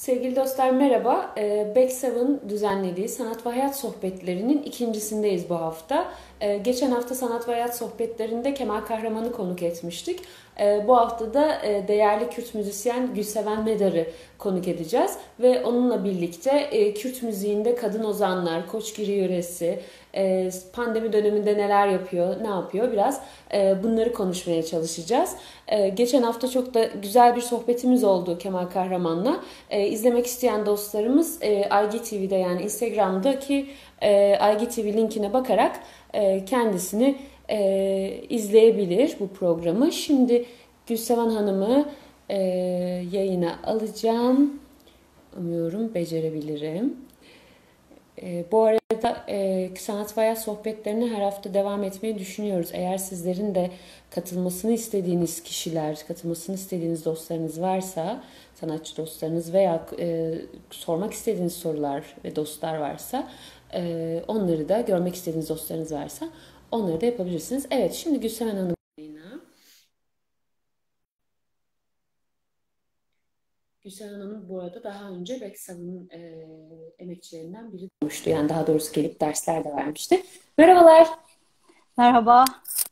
Sevgili dostlar merhaba. Back düzenlediği Sanat ve Hayat Sohbetleri'nin ikincisindeyiz bu hafta. Geçen hafta Sanat ve Hayat Sohbetleri'nde Kemal Kahraman'ı konuk etmiştik. Bu hafta da değerli Kürt müzisyen Gülseven Medar'ı konuk edeceğiz. Ve onunla birlikte Kürt müziğinde kadın ozanlar, Koçgiri yöresi, pandemi döneminde neler yapıyor, ne yapıyor biraz bunları konuşmaya çalışacağız. Geçen hafta çok da güzel bir sohbetimiz oldu Kemal Kahraman'la. İzlemek isteyen dostlarımız IGTV'de yani Instagram'daki IGTV linkine bakarak kendisini izleyebilir bu programı. Şimdi Gülseven Hanım'ı yayına alacağım. Umuyorum becerebilirim. Bu arada sanat ve hayat sohbetlerine her hafta devam etmeyi düşünüyoruz. Eğer sizlerin de katılmasını istediğiniz kişiler, katılmasını istediğiniz dostlarınız varsa, sanatçı dostlarınız veya sormak istediğiniz sorular ve dostlar varsa, onları da görmek istediğiniz dostlarınız varsa onları da yapabilirsiniz. Evet, şimdi Gülseven Hanım. Gülseren Hanım bu arada daha önce Beksan'ın emekçilerinden biri olmuştu. Yani daha doğrusu gelip dersler de vermişti. Merhabalar. Merhaba,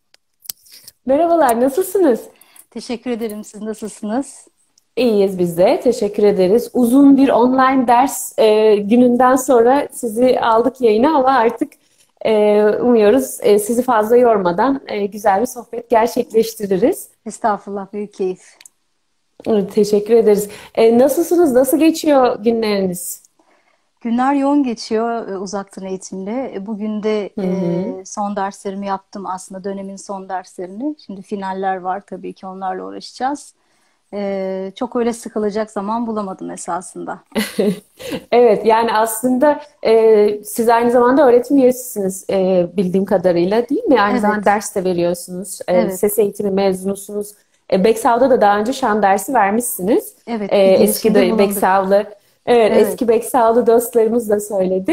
Merhabalar, nasılsınız? teşekkür ederim. Siz nasılsınız? İyiyiz biz de. Teşekkür ederiz. Uzun bir online ders gününden sonra sizi aldık yayına ama artık umuyoruz sizi fazla yormadan güzel bir sohbet gerçekleştiririz. Estağfurullah, büyük keyif. Evet, teşekkür ederiz. Nasılsınız? Nasıl geçiyor günleriniz? Günler yoğun geçiyor uzaktan eğitimle. Bugün de Hı hı. son derslerimi yaptım aslında dönemin son derslerini. Şimdi finaller var tabii ki onlarla uğraşacağız. Çok öyle sıkılacak zaman bulamadım esasında. Evet, yani aslında siz aynı zamanda öğretim üyesisiniz bildiğim kadarıyla değil mi? Aynı zamanda Evet, ders de veriyorsunuz. evet, Ses eğitimi mezunusunuz. Beksav'da da daha önce şan dersi vermişsiniz. evet bir Eski girişimde de bulunduk. Beksav'lı, evet Evet, eski Beksav'lı dostlarımız da söyledi.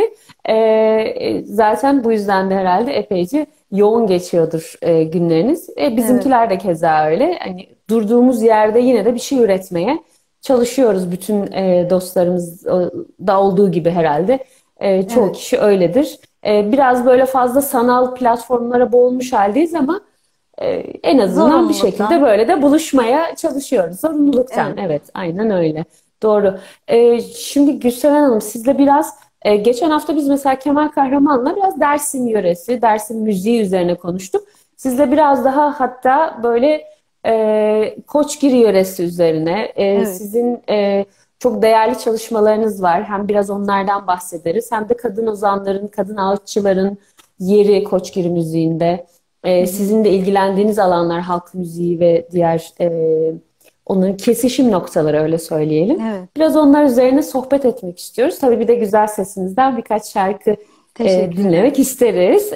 Zaten bu yüzden de herhalde epeyce yoğun geçiyordur günleriniz. evet, Bizimkiler de keza öyle. Hani durduğumuz yerde yine de bir şey üretmeye çalışıyoruz bütün dostlarımız da olduğu gibi herhalde. Çoğu evet. kişi öyledir. Biraz böyle fazla sanal platformlara boğulmuş haldeyiz ama e, en azından bir şekilde Zorunluluktan. böyle de buluşmaya çalışıyoruz. Zorunluluktan, Evet, evet, aynen öyle. Doğru. Şimdi Gülseren Hanım sizle biraz geçen hafta biz mesela Kemal Kahraman'la biraz Dersim yöresi, Dersim müziği üzerine konuştuk. Sizle biraz daha hatta böyle Koçgir yöresi üzerine evet, sizin çok değerli çalışmalarınız var. Hem biraz onlardan bahsederiz hem de kadın ozanların, kadın ağıtçıların yeri Koçgir müziğinde. hı hı, Sizin de ilgilendiğiniz alanlar halk müziği ve diğer onların kesişim noktaları öyle söyleyelim. evet. Biraz onlar üzerine sohbet etmek istiyoruz. Tabii bir de güzel sesinizden birkaç şarkı Teşekkür dinlemek ederim. isteriz.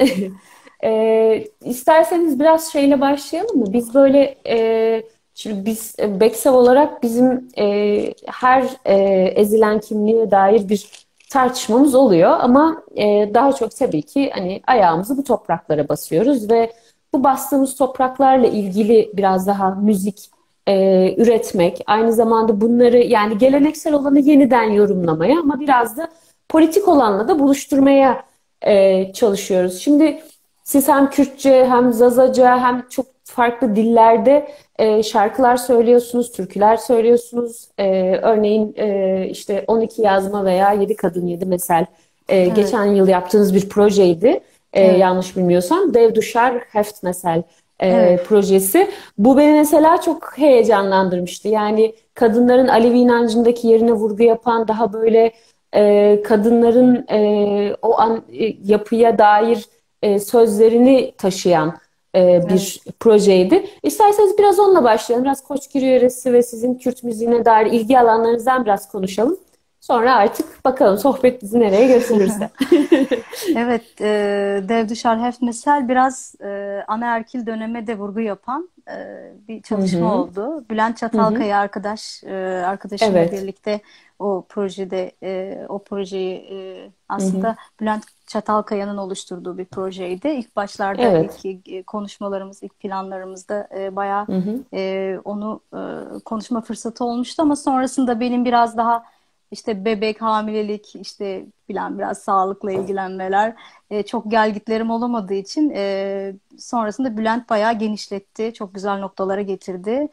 İsterseniz biraz şeyle başlayalım mı? Biz böyle şimdi biz Beksav olarak bizim her ezilen kimliğe dair bir tartışmamız oluyor ama daha çok tabii ki hani ayağımızı bu topraklara basıyoruz ve bu bastığımız topraklarla ilgili biraz daha müzik üretmek, aynı zamanda bunları yani geleneksel olanı yeniden yorumlamaya ama biraz da politik olanla da buluşturmaya çalışıyoruz. Şimdi siz hem Kürtçe hem Zazaca hem çok farklı dillerde şarkılar söylüyorsunuz, türküler söylüyorsunuz. Örneğin işte 12 yazma veya 7 kadın 7 mesel Evet, geçen yıl yaptığınız bir projeydi. evet, Yanlış bilmiyorsam. Dev Duşar Heft mesel evet, projesi. Bu beni mesela çok heyecanlandırmıştı. Yani kadınların Alevi inancındaki yerine vurgu yapan daha böyle kadınların o an yapıya dair sözlerini taşıyan bir evet. projeydi. İsterseniz biraz onunla başlayalım. Biraz Koçgiri yöresi ve sizin Kürt müziğine dair ilgi alanlarınızdan biraz konuşalım. Sonra artık bakalım sohbet bizi nereye götürürse. Evet, Dev Düşer Hefmesel biraz anaerkil döneme de vurgu yapan bir Hı çalışma hı, oldu. Bülent hı hı. Çatalkaya arkadaşımla Evet. birlikte o projede o projeyi Hı hı. aslında Bülent Çatalkaya'nın oluşturduğu bir projeydi. İlk başlarda Evet. ilk konuşmalarımız, ilk planlarımızda bayağı Hı hı. onu konuşma fırsatı olmuştu ama sonrasında benim biraz daha işte bebek, hamilelik, işte bilen biraz sağlıkla ilgilenmeler. Çok gelgitlerim olamadığı için sonrasında Bülent bayağı genişletti. Çok güzel noktalara getirdi.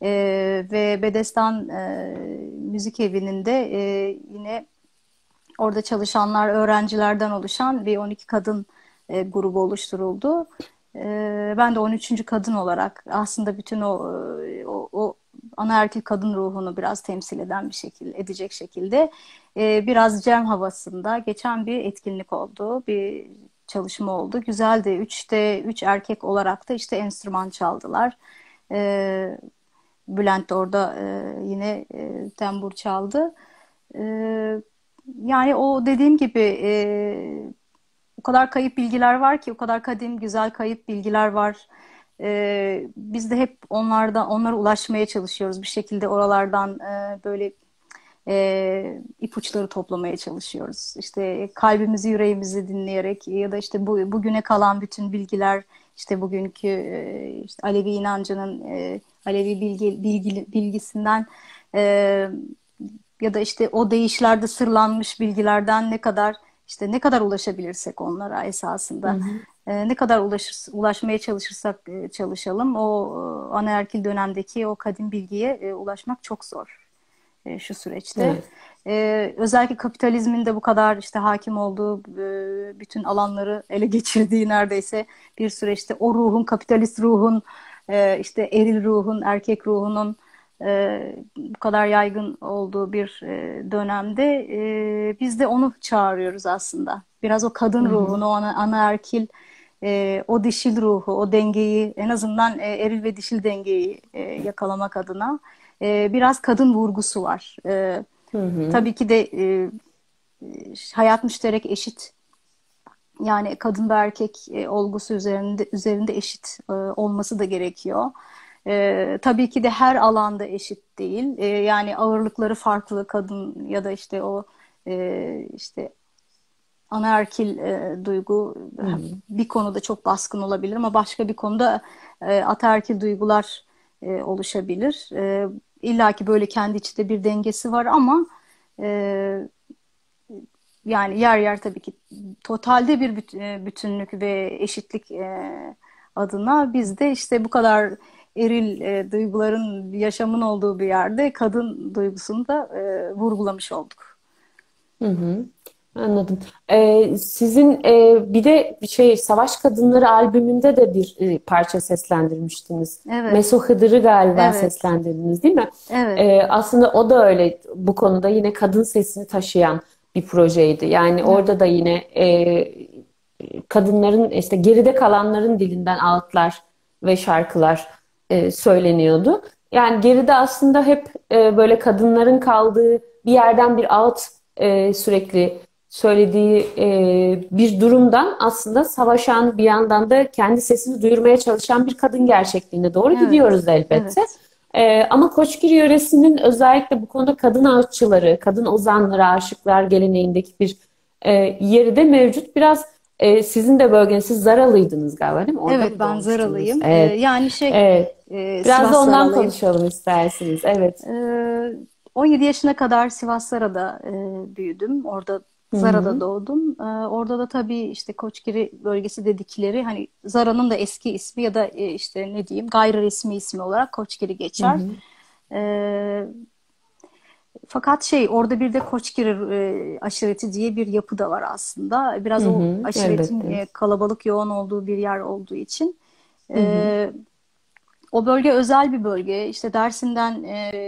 Ve Bedestan Müzik Evi'nin de yine orada çalışanlar, öğrencilerden oluşan bir 12 kadın grubu oluşturuldu. Ben de 13. kadın olarak aslında bütün o anaerkil kadın ruhunu biraz temsil eden bir şekilde, edecek şekilde biraz cem havasında geçen bir etkinlik oldu, bir çalışma oldu. Güzeldi. Üç erkek olarak da işte enstrüman çaldılar. E, Bülent de orada yine tembur çaldı. E, Yani o dediğim gibi o kadar kayıp bilgiler var ki, o kadar kadim, güzel kayıp bilgiler var. Biz de hep onlara ulaşmaya çalışıyoruz. Bir şekilde oralardan böyle ipuçları toplamaya çalışıyoruz. İşte kalbimizi, yüreğimizi dinleyerek ya da işte bugüne kalan bütün bilgiler, işte bugünkü işte Alevi inancının Alevi bilgisinden e, ya da işte o deyişlerde sırlanmış bilgilerden ne kadar ulaşabilirsek onlara Hı esasında hı. ne kadar ulaşmaya çalışırsak çalışalım o anaerkil dönemdeki o kadim bilgiye ulaşmak çok zor şu süreçte. Evet. Özellikle kapitalizmin de bu kadar işte hakim olduğu bütün alanları ele geçirdiği neredeyse bir süreçte o ruhun, kapitalist ruhun, işte eril ruhun, erkek ruhunun bu kadar yaygın olduğu bir dönemde biz de onu çağırıyoruz aslında. Biraz o Hı kadın hı. ruhunu, o anaerkil, o dişil ruhu, o dengeyi, en azından eril ve dişil dengeyi yakalamak adına biraz kadın vurgusu var. Hı hı. Tabii ki de hayat müşterek eşit, yani kadın ve erkek olgusu üzerinde eşit olması da gerekiyor. Tabii ki de her alanda eşit değil. Yani ağırlıkları farklı kadın ya da işte o işte anaerkil duygu Hı hı. bir konuda çok baskın olabilir ama başka bir konuda ataerkil duygular oluşabilir. İlla ki böyle kendi içinde bir dengesi var ama e, yani yer yer tabii ki totalde bir bütünlük ve eşitlik adına biz de işte bu kadar eril duyguların yaşamın olduğu bir yerde kadın duygusunu da vurgulamış olduk. Hı hı. Anladım. Sizin bir de Savaş Kadınları albümünde de bir parça seslendirmiştiniz. Evet, Meso Hıdır'ı galiba evet, seslendirdiniz, değil mi? evet, Aslında o da öyle bu konuda yine kadın sesini taşıyan bir projeydi. Yani evet, orada da yine kadınların işte geride kalanların dilinden ağıtlar ve şarkılar söyleniyordu. Yani geride aslında hep böyle kadınların kaldığı bir yerden bir ağıt sürekli söylediği bir durumdan aslında savaşan bir yandan da kendi sesini duyurmaya çalışan bir kadın gerçekliğine doğru evet, gidiyoruz elbette. evet, Ama Koçgiri yöresinin özellikle bu konuda kadın ağıtçıları, kadın ozanları, aşıklar geleneğindeki bir yeri de mevcut. Biraz sizin de bölgeniz, siz Zaralıydınız galiba, değil mi? Orada evet, mı ben doğmuştunuz? Zaralıyım. Evet. Yani Evet. Biraz da Sivas ondan Zaralıyım. konuşalım isterseniz. Evet. Ee, 17 yaşına kadar Sivas Zara'da büyüdüm. Orada Hı Zara'da hı. doğdum. Orada da tabii işte Koçgiri bölgesi dedikleri hani Zara'nın da eski ismi ya da işte ne diyeyim gayri resmi ismi olarak Koçgiri Hı geçer. hı. Ee, Fakat orada bir de Koçgiri aşireti diye bir yapı da var aslında. Hı Biraz o hı. aşiretin Elbette. kalabalık yoğun olduğu bir yer olduğu için. Hı hı. Ee, O bölge özel bir bölge. İşte Dersim'den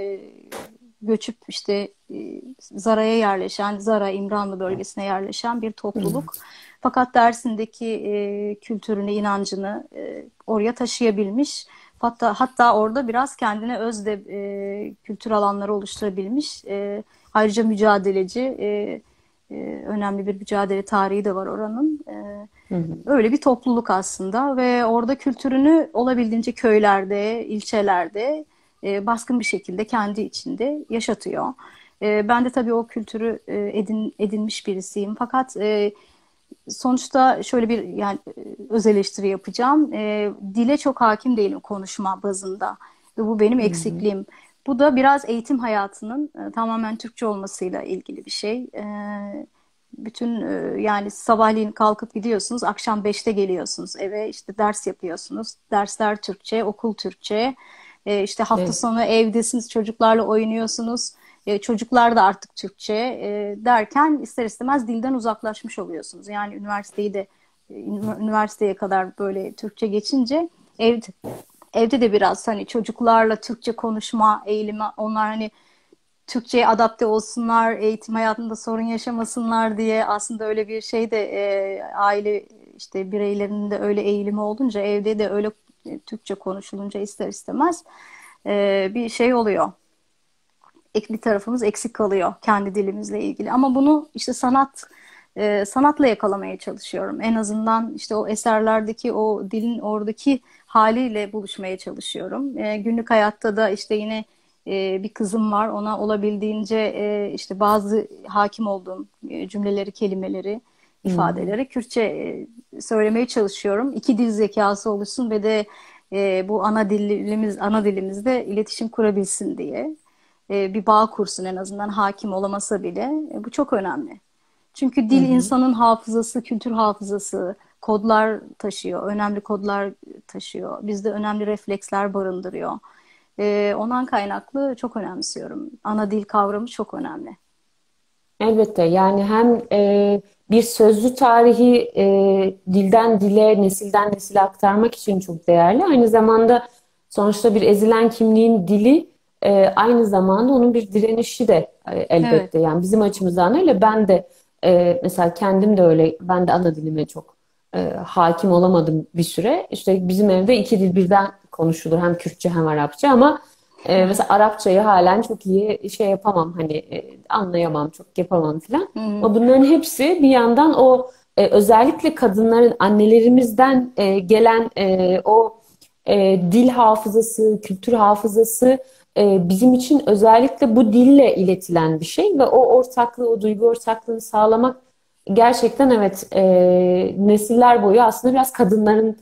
göçüp işte Zara'ya yerleşen, Zara İmranlı bölgesine yerleşen bir Hı hı. topluluk. Fakat Dersim'deki kültürünü, inancını oraya taşıyabilmiş. Hatta orada biraz kendine öz de kültür alanları oluşturabilmiş. Ayrıca mücadeleci, önemli bir mücadele tarihi de var oranın. Hı hı. Öyle bir topluluk aslında ve orada kültürünü olabildiğince köylerde, ilçelerde baskın bir şekilde kendi içinde yaşatıyor. Ben de tabii o kültürü edinmiş birisiyim. Fakat sonuçta şöyle bir yani öz eleştiri yapacağım. Dile çok hakim değilim konuşma bazında ve bu benim Hı hı. eksikliğim. Bu da biraz eğitim hayatının tamamen Türkçe olmasıyla ilgili bir şey. Bütün yani sabahleyin kalkıp gidiyorsunuz, akşam 5'te geliyorsunuz eve, işte ders yapıyorsunuz. Dersler Türkçe, okul Türkçe. İşte hafta Evet. sonu evdesiniz, çocuklarla oynuyorsunuz. Çocuklar da artık Türkçe derken ister istemez dilden uzaklaşmış oluyorsunuz. Yani üniversiteye kadar böyle Türkçe geçince evde de biraz hani çocuklarla Türkçe konuşma eğilimi, onlar hani Türkçe'ye adapte olsunlar, eğitim hayatında sorun yaşamasınlar diye aslında öyle bir şey de aile işte bireylerinin de öyle eğilimi olunca evde de öyle Türkçe konuşulunca ister istemez bir şey oluyor. Bir tarafımız eksik kalıyor kendi dilimizle ilgili. Ama bunu işte sanatla yakalamaya çalışıyorum. En azından işte o eserlerdeki o dilin oradaki haliyle buluşmaya çalışıyorum. Günlük hayatta da işte yine bir kızım var. Ona olabildiğince işte bazı hakim olduğum cümleleri, kelimeleri, Hmm. ifadeleri Kürtçe söylemeye çalışıyorum. İki dil zekası oluşsun ve de bu ana dilimizde iletişim kurabilsin diye bir bağ kursun, en azından hakim olamasa bile. Bu çok önemli. Çünkü Hı dil hı. insanın hafızası, kültür hafızası, kodlar taşıyor, önemli kodlar taşıyor. Bizde önemli refleksler barındırıyor. Ondan kaynaklı çok önemsiyorum. Ana dil kavramı çok önemli. Elbette yani hem bir sözlü tarihi dilden dile, nesilden nesile aktarmak için çok değerli. Aynı zamanda sonuçta bir ezilen kimliğin dili aynı zamanda onun bir direnişi de Evet, elbette. Yani bizim açımızdan öyle. Ben de mesela kendim de öyle. Ben de ana dilime çok hakim olamadım bir süre. İşte bizim evde iki dil birden konuşulur. Hem Kürtçe hem Arapça ama mesela evet. Arapçayı halen çok iyi şey yapamam hani anlayamam çok yapamam filan. Hı, Ama bunların hepsi bir yandan o özellikle kadınların annelerimizden gelen o dil hafızası, kültür hafızası bizim için özellikle bu dille iletilen bir şey ve o ortaklığı, o duygu ortaklığını sağlamak gerçekten evet nesiller boyu aslında biraz kadınların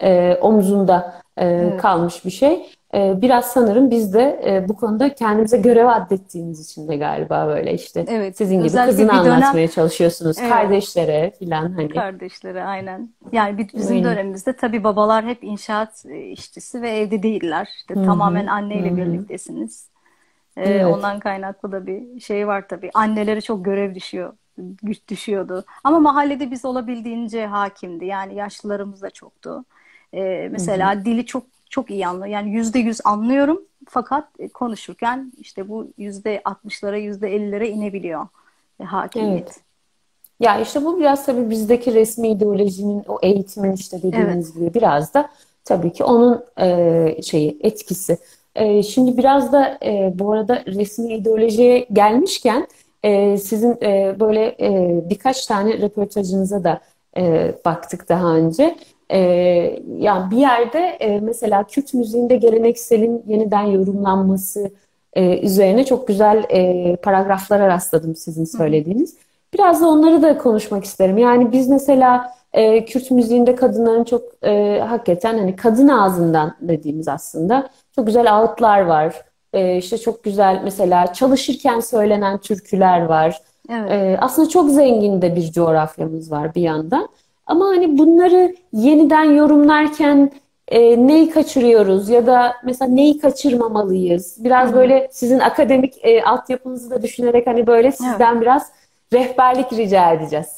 omzunda evet. kalmış bir şey. Biraz sanırım biz de bu konuda kendimize görev adettiğimiz için de galiba böyle işte Evet. sizin gibi Özellikle kızını bir dönem, anlatmaya çalışıyorsunuz evet. kardeşlere filan hani. Kardeşleri aynen. Yani bizim Aynen. dönemimizde tabii babalar hep inşaat işçisi ve evde değiller. İşte Hı tamamen hı, hı anneyle hı. birliktesiniz. Evet. Ondan kaynaklı da bir şey var tabii. Annelere çok görev düşüyor, güç düşüyordu. Ama mahallede biz olabildiğince hakimdi. Yani yaşlılarımız da çoktu. Hı hı. Mesela dili çok çok iyi anlıyorum. Yani %100 anlıyorum. Fakat konuşurken işte bu %60'lara, %50'lere inebiliyor Evet. hakimiyet. Ya işte bu biraz tabii bizdeki resmi ideolojinin o eğitimin işte dediğiniz Evet. gibi biraz da tabii ki onun şeyi etkisi. Şimdi biraz da bu arada resmi ideolojiye gelmişken sizin böyle birkaç tane röportajınıza da baktık daha önce. E, Yani bir yerde mesela Kürt müziğinde gelenekselin yeniden yorumlanması üzerine çok güzel paragraflara rastladım sizin Hı hı. söylediğiniz. Biraz da onları da konuşmak isterim. Yani biz mesela Kürt müziğinde kadınların çok hakikaten hani kadın ağzından dediğimiz aslında çok güzel ağıtlar var. İşte çok güzel mesela çalışırken söylenen türküler var. Evet. Aslında çok zengin de bir coğrafyamız var bir yandan. Ama hani bunları yeniden yorumlarken neyi kaçırıyoruz ya da mesela neyi kaçırmamalıyız? Hı Biraz hı. böyle sizin akademik altyapınızı da düşünerek hani böyle Evet. sizden biraz rehberlik rica edeceğiz.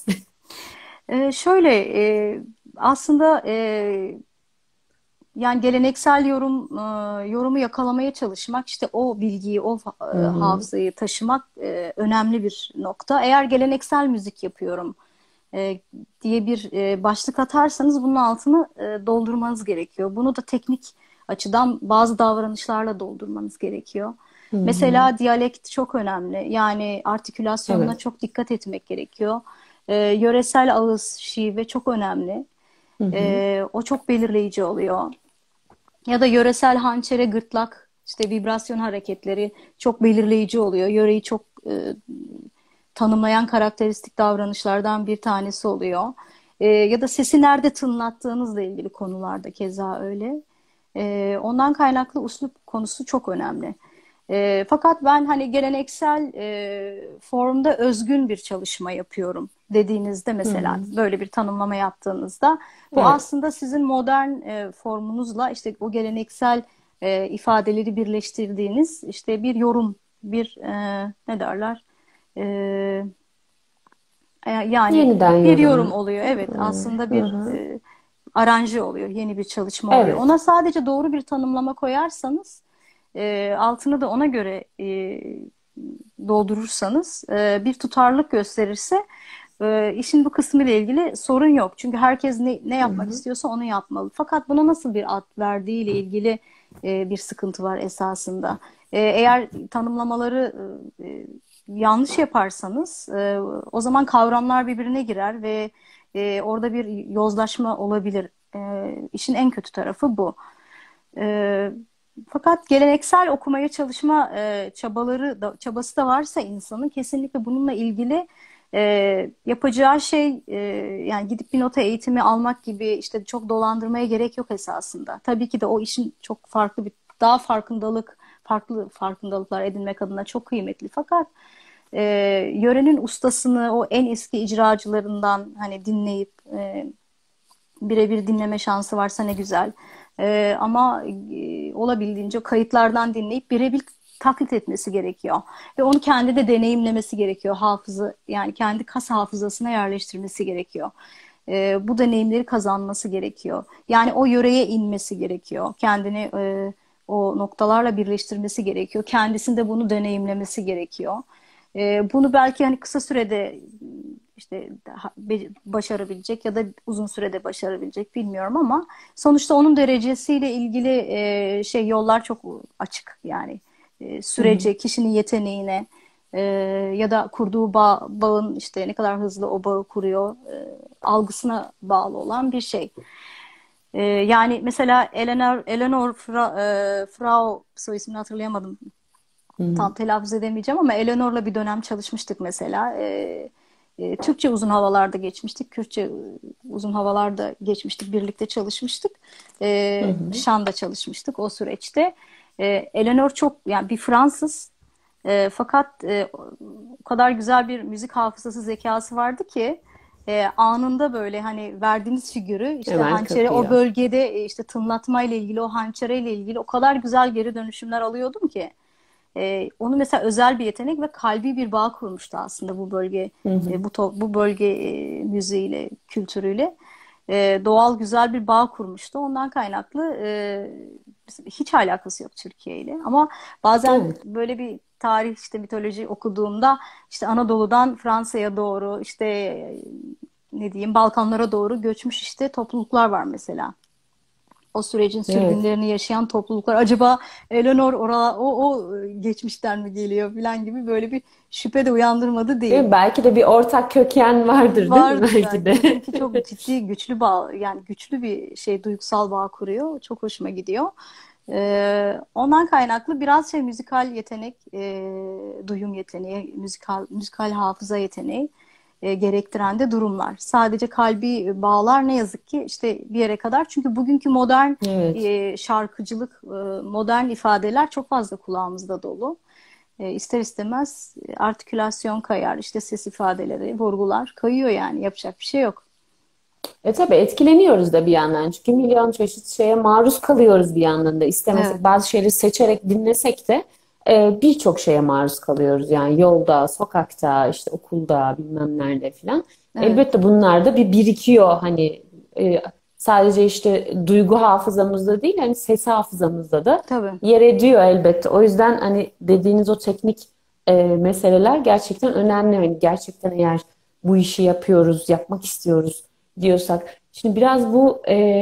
Şöyle aslında yani geleneksel yorumu yakalamaya çalışmak, işte o bilgiyi, o Hı hı. hafızayı taşımak önemli bir nokta. Eğer geleneksel müzik yapıyorum diye bir başlık atarsanız bunun altını doldurmanız gerekiyor. Bunu da teknik açıdan bazı davranışlarla doldurmanız gerekiyor. Hı hı. Mesela diyalekt çok önemli. Yani artikülasyonuna Evet. çok dikkat etmek gerekiyor. Yöresel ağız, şive çok önemli. Hı hı. O çok belirleyici oluyor. Ya da yöresel hançere, gırtlak, işte vibrasyon hareketleri çok belirleyici oluyor. Yöreyi çok tanımlayan karakteristik davranışlardan bir tanesi oluyor. Ya da sesi nerede tınlattığınızla ilgili konularda keza öyle. Ondan kaynaklı üslup konusu çok önemli. Fakat ben hani geleneksel formda özgün bir çalışma yapıyorum dediğinizde, Hı mesela hı. böyle bir tanımlama yaptığınızda, bu Evet. aslında sizin modern formunuzla işte o geleneksel ifadeleri birleştirdiğiniz işte bir yorum, bir ne derler? E, Yani Yeniden bir yorum yorum. oluyor. Evet, aslında Hı bir hı. aranje oluyor, yeni bir çalışma oluyor. Evet. Ona sadece doğru bir tanımlama koyarsanız, altını da ona göre doldurursanız, bir tutarlılık gösterirse, işin bu kısmı ile ilgili sorun yok. Çünkü herkes ne Hı yapmak hı. istiyorsa onu yapmalı. Fakat buna nasıl bir ad verdiği ile ilgili bir sıkıntı var esasında. Eğer tanımlamaları yanlış yaparsanız, o zaman kavramlar birbirine girer ve orada bir yozlaşma olabilir. İşin en kötü tarafı bu. E, Fakat geleneksel okumaya çalışma çabası da varsa insanın, kesinlikle bununla ilgili yapacağı şey, yani gidip bir nota eğitimi almak gibi işte çok dolandırmaya gerek yok esasında. Tabii ki de o işin çok farklı bir, daha farklı farkındalıklar edinmek adına çok kıymetli. Fakat e, yörenin ustasını, o en eski icracılarından hani dinleyip birebir dinleme şansı varsa ne güzel. Ama olabildiğince kayıtlardan dinleyip birebir taklit etmesi gerekiyor. Ve onu kendi de deneyimlemesi gerekiyor. Yani kendi kas hafızasına yerleştirmesi gerekiyor. Bu deneyimleri kazanması gerekiyor. Yani o yöreye inmesi gerekiyor. Kendini o noktalarla birleştirmesi gerekiyor. Kendisinde bunu deneyimlemesi gerekiyor. Bunu belki hani kısa sürede işte başarabilecek ya da uzun sürede başarabilecek, bilmiyorum, ama sonuçta onun derecesiyle ilgili yollar çok açık yani. Hı hı. Sürece, kişinin yeteneğine, e, ya da kurduğu bağın işte ne kadar hızlı o bağı kuruyor, algısına bağlı olan bir şey. Yani mesela Frau, soy ismini hatırlayamadım, Hı hı. tam telaffuz edemeyeceğim, ama Eleanor'la bir dönem çalışmıştık mesela. Türkçe uzun havalarda geçmiştik. Kürtçe uzun havalarda geçmiştik. Birlikte çalışmıştık. Hı hı. Şam'da çalışmıştık o süreçte. Eleanor çok, yani bir Fransız. Fakat o kadar güzel bir müzik hafızası, zekası vardı ki anında böyle hani verdiğiniz figürü, işte Hemen hançeri o kapıyor. bölgede tınlatma ile ilgili, o hançere ile ilgili o kadar güzel geri dönüşümler alıyordum ki. Onu mesela özel bir yetenek ve kalbi bir bağ kurmuştu aslında bu bölge, Hı hı. bu bölge müziğiyle, kültürüyle. Doğal güzel bir bağ kurmuştu. Ondan kaynaklı hiç alakası yok Türkiye ile. Ama bazen Evet. böyle bir tarih, işte mitoloji okuduğumda, işte Anadolu'dan Fransa'ya doğru, işte ne diyeyim, Balkanlara doğru göçmüş işte topluluklar var mesela, o sürecin Evet. sürgünlerini yaşayan topluluklar. Acaba Eleanor o geçmişten mi geliyor falan gibi böyle bir şüphe de uyandırmadı Değil değil. mi? Belki de bir ortak köken vardır, değil mi? Vardır Belki belki de. de, çünkü çok ciddi, güçlü bağ, yani güçlü bir şey, duygusal bağ kuruyor. Çok hoşuma gidiyor. Ondan kaynaklı biraz müzikal yetenek, duyum yeteneği, müzikal hafıza yeteneği gerektiren de durumlar. Sadece kalbi bağlar ne yazık ki işte bir yere kadar. Çünkü bugünkü modern Evet. şarkıcılık, modern ifadeler çok fazla kulağımızda dolu. İster istemez artikülasyon kayar, işte ses ifadeleri, vurgular kayıyor, yani yapacak bir şey yok. Tabii etkileniyoruz da bir yandan. Çünkü milyon çeşit şeye maruz kalıyoruz bir yandan da. Evet, İstemesek bazı şeyleri seçerek dinlesek de birçok şeye maruz kalıyoruz. Yani yolda, sokakta, işte okulda, bilmem nerede filan. evet, Elbette bunlar da bir birikiyor. Hani sadece işte duygu hafızamızda değil, hani ses hafızamızda da tabii. yer ediyor elbette. O yüzden hani dediğiniz o teknik meseleler gerçekten önemli. Yani gerçekten eğer bu işi yapıyoruz, yapmak istiyoruz diyorsak. Şimdi biraz bu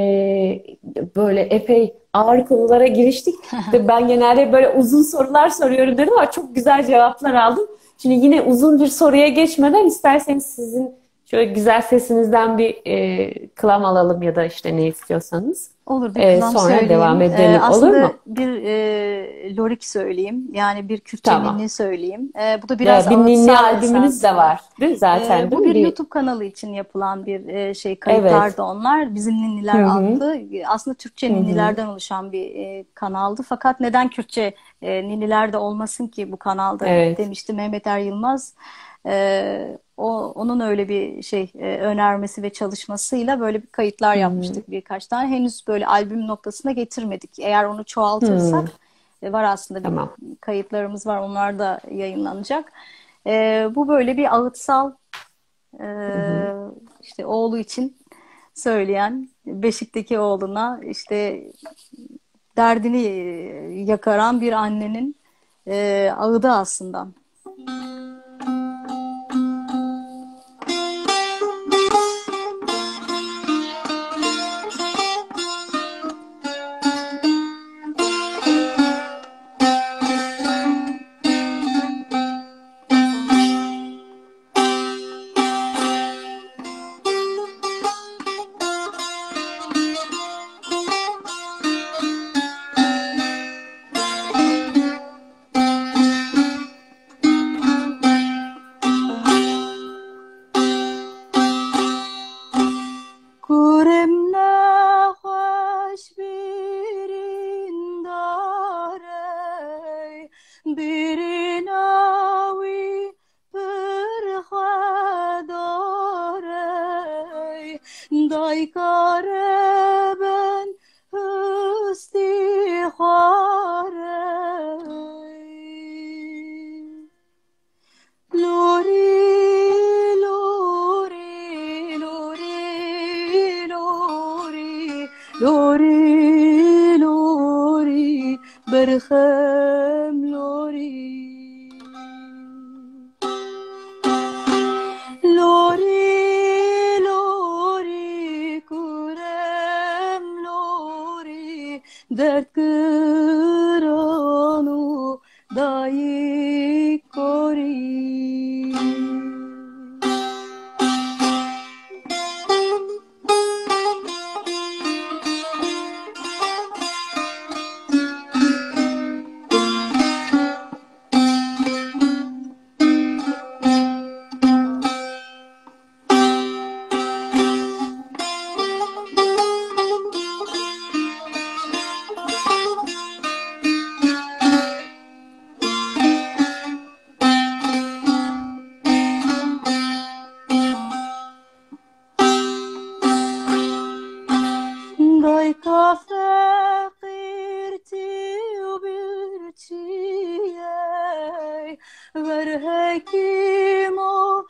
böyle epey ağır konulara giriştik. İşte ben genelde böyle uzun sorular soruyorum dedim ama çok güzel cevaplar aldım. Şimdi yine uzun bir soruya geçmeden isterseniz sizin Şöyle güzel sesinizden bir klam alalım ya da işte ne istiyorsanız. Olur, bir klam Sonra devam söyleyeyim. edelim. Olur Aslında mu? bir lorik söyleyeyim. Yani bir Kürtçe ninni Tamam. söyleyeyim. Bu da biraz Bir ninni ağıtsal albümünüz de esasında. var, değil mi zaten, değil Bu mi? bir YouTube kanalı için yapılan bir kayıtlar Evet. da onlar. Bizim Hı Ninniler hı. adlı. Aslında Türkçe Hı hı. ninnilerden oluşan bir kanaldı. Fakat neden Kürtçe ninniler de olmasın ki bu kanalda Evet. demişti Mehmet Er Yılmaz. Onun öyle bir önermesi ve çalışmasıyla böyle bir kayıtlar Hı hı. yapmıştık birkaç tane. Henüz böyle albüm noktasına getirmedik. Eğer onu Hı. çoğaltırsak var aslında bir Tamam. kayıtlarımız var. Onlar da yayınlanacak. Bu böyle bir ağıtsal e, Hı hı. işte oğlu için söyleyen Beşik'teki oğluna işte derdini yakaran bir annenin ağıdı aslında. Kurem nahoş birin dare birin avi perhadare day kare ben hustihare Lori, lori, lori, lori, lori, lori, برخم لوری لوری لوری کورم لوری درد کرانو دایی کوری Dai kafe qirti u birçiye ver hekim o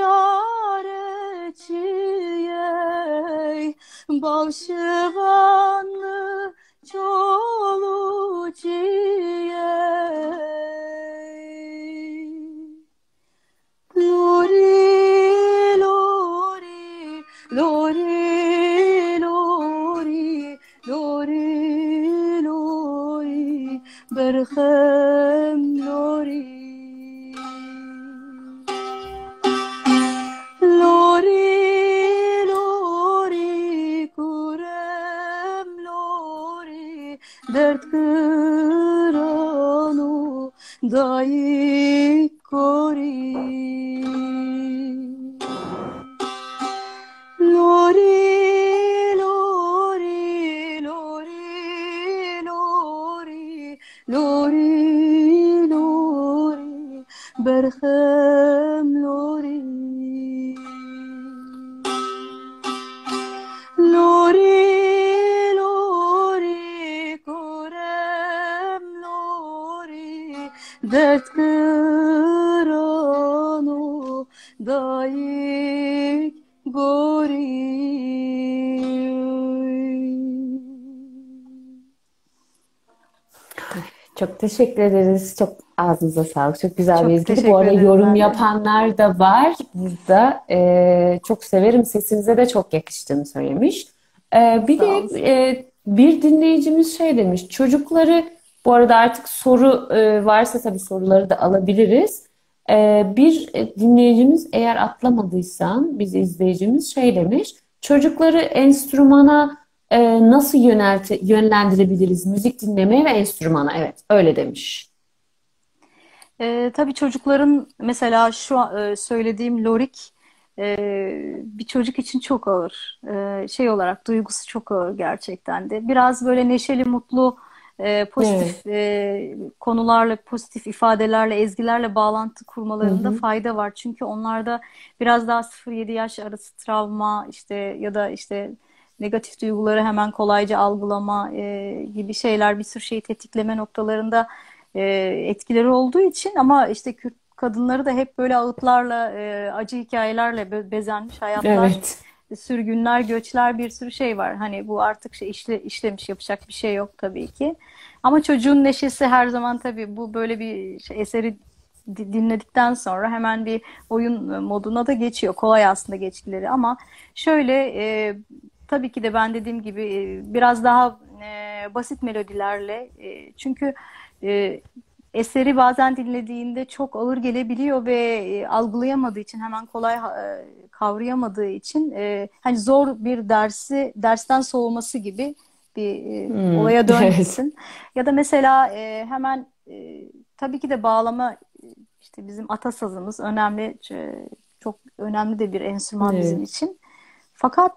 çareciye Bavşıvanlı çoluciye Lori, lori, lori, lori, lori, lori, berhem lori. Lori, lori, kurem lori, dert kıranu dayı kori. Lori, lori, lori, lori, lori, lori, berhem lori. Lori, lori, kurem lori, dert kıranu dayık gori. Çok teşekkür ederiz. Çok ağzınıza sağlık. Çok güzel bir Çok ezgiydi. Bu teşekkür arada ederim yorum ben de. yapanlar da var burada. Çok severim. Sesinize de çok yakıştığını söylemiş. Bir Sağ de olun. bir dinleyicimiz şey demiş. Çocukları bu arada artık soru varsa tabii soruları da alabiliriz. Bir dinleyicimiz, eğer atlamadıysam bizi izleyicimiz şey demiş. Çocukları enstrümana nasıl yönlendirebiliriz? Müzik dinlemeye ve enstrümana. Evet, öyle demiş. Tabii çocukların mesela söylediğim lorik bir çocuk için çok ağır. Şey olarak duygusu çok ağır gerçekten de. Biraz böyle neşeli, mutlu, Evet. pozitif konularla, pozitif ifadelerle, ezgilerle bağlantı Hı kurmalarında hı. fayda var. Çünkü onlarda biraz daha 0-7 yaş arası travma işte ya da işte negatif duyguları hemen kolayca algılama gibi şeyler, bir sürü şeyi tetikleme noktalarında e, etkileri olduğu için, ama işte Kürt kadınları da hep böyle ağıtlarla, acı hikayelerle bezenmiş hayatlar, Evet. sürgünler, göçler, bir sürü şey var. Hani bu artık işlemiş, yapacak bir şey yok tabii ki. Ama çocuğun neşesi her zaman, tabii bu böyle bir eseri dinledikten sonra hemen bir oyun moduna da geçiyor. Kolay aslında geçkileri, ama şöyle tabii ki de ben dediğim gibi biraz daha basit melodilerle, çünkü e, eseri bazen dinlediğinde çok ağır gelebiliyor ve algılayamadığı için, hemen kolay kavrayamadığı için hani zor bir dersten soğuması gibi bir Hmm, olaya evet. dönmesin. Ya da mesela hemen tabii ki de bağlama, işte bizim atasazımız önemli, çok önemli de bir enstrüman bizim Evet. için. Fakat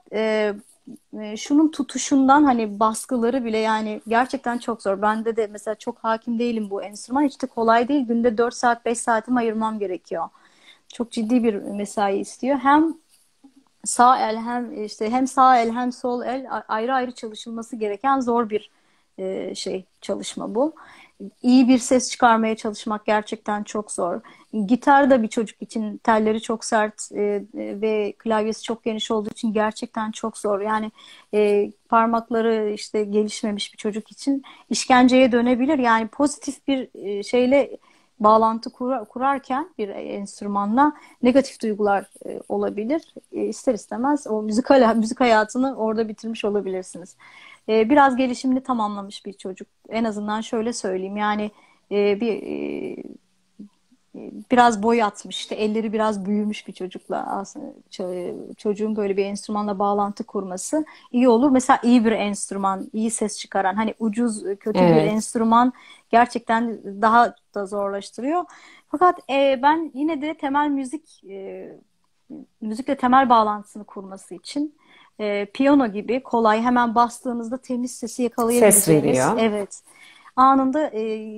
şunun tutuşundan, hani baskıları bile yani gerçekten çok zor. Bende de mesela çok hakim değilim bu enstrüman. Hiç de kolay değil. Günde 4 saat 5 saatimi ayırmam gerekiyor. Çok ciddi bir mesai istiyor. Hem sağ el, hem işte hem sağ el hem sol el ayrı ayrı çalışılması gereken zor bir çalışma bu. İyi bir ses çıkarmaya çalışmak gerçekten çok zor. Gitar da bir çocuk için telleri çok sert ve klavyesi çok geniş olduğu için gerçekten çok zor. Yani parmakları işte gelişmemiş bir çocuk için işkenceye dönebilir. Yani pozitif bir şeyle bağlantı kurarken bir enstrümanla negatif duygular olabilir. İster istemez o müzik hayatını orada bitirmiş olabilirsiniz. Biraz gelişimini tamamlamış bir çocuk. En azından şöyle söyleyeyim. Yani bir biraz boy atmış, işte elleri biraz büyümüş bir çocukla aslında çocuğun böyle bir enstrümanla bağlantı kurması iyi olur. Mesela iyi bir enstrüman, iyi ses çıkaran, hani ucuz kötü bir Evet. enstrüman gerçekten daha da zorlaştırıyor. Fakat ben yine de müzikle temel bağlantısını kurması için piyano gibi kolay, hemen bastığınızda temiz sesi Ses yakalayabileceğiniz, veriyor. evet, anında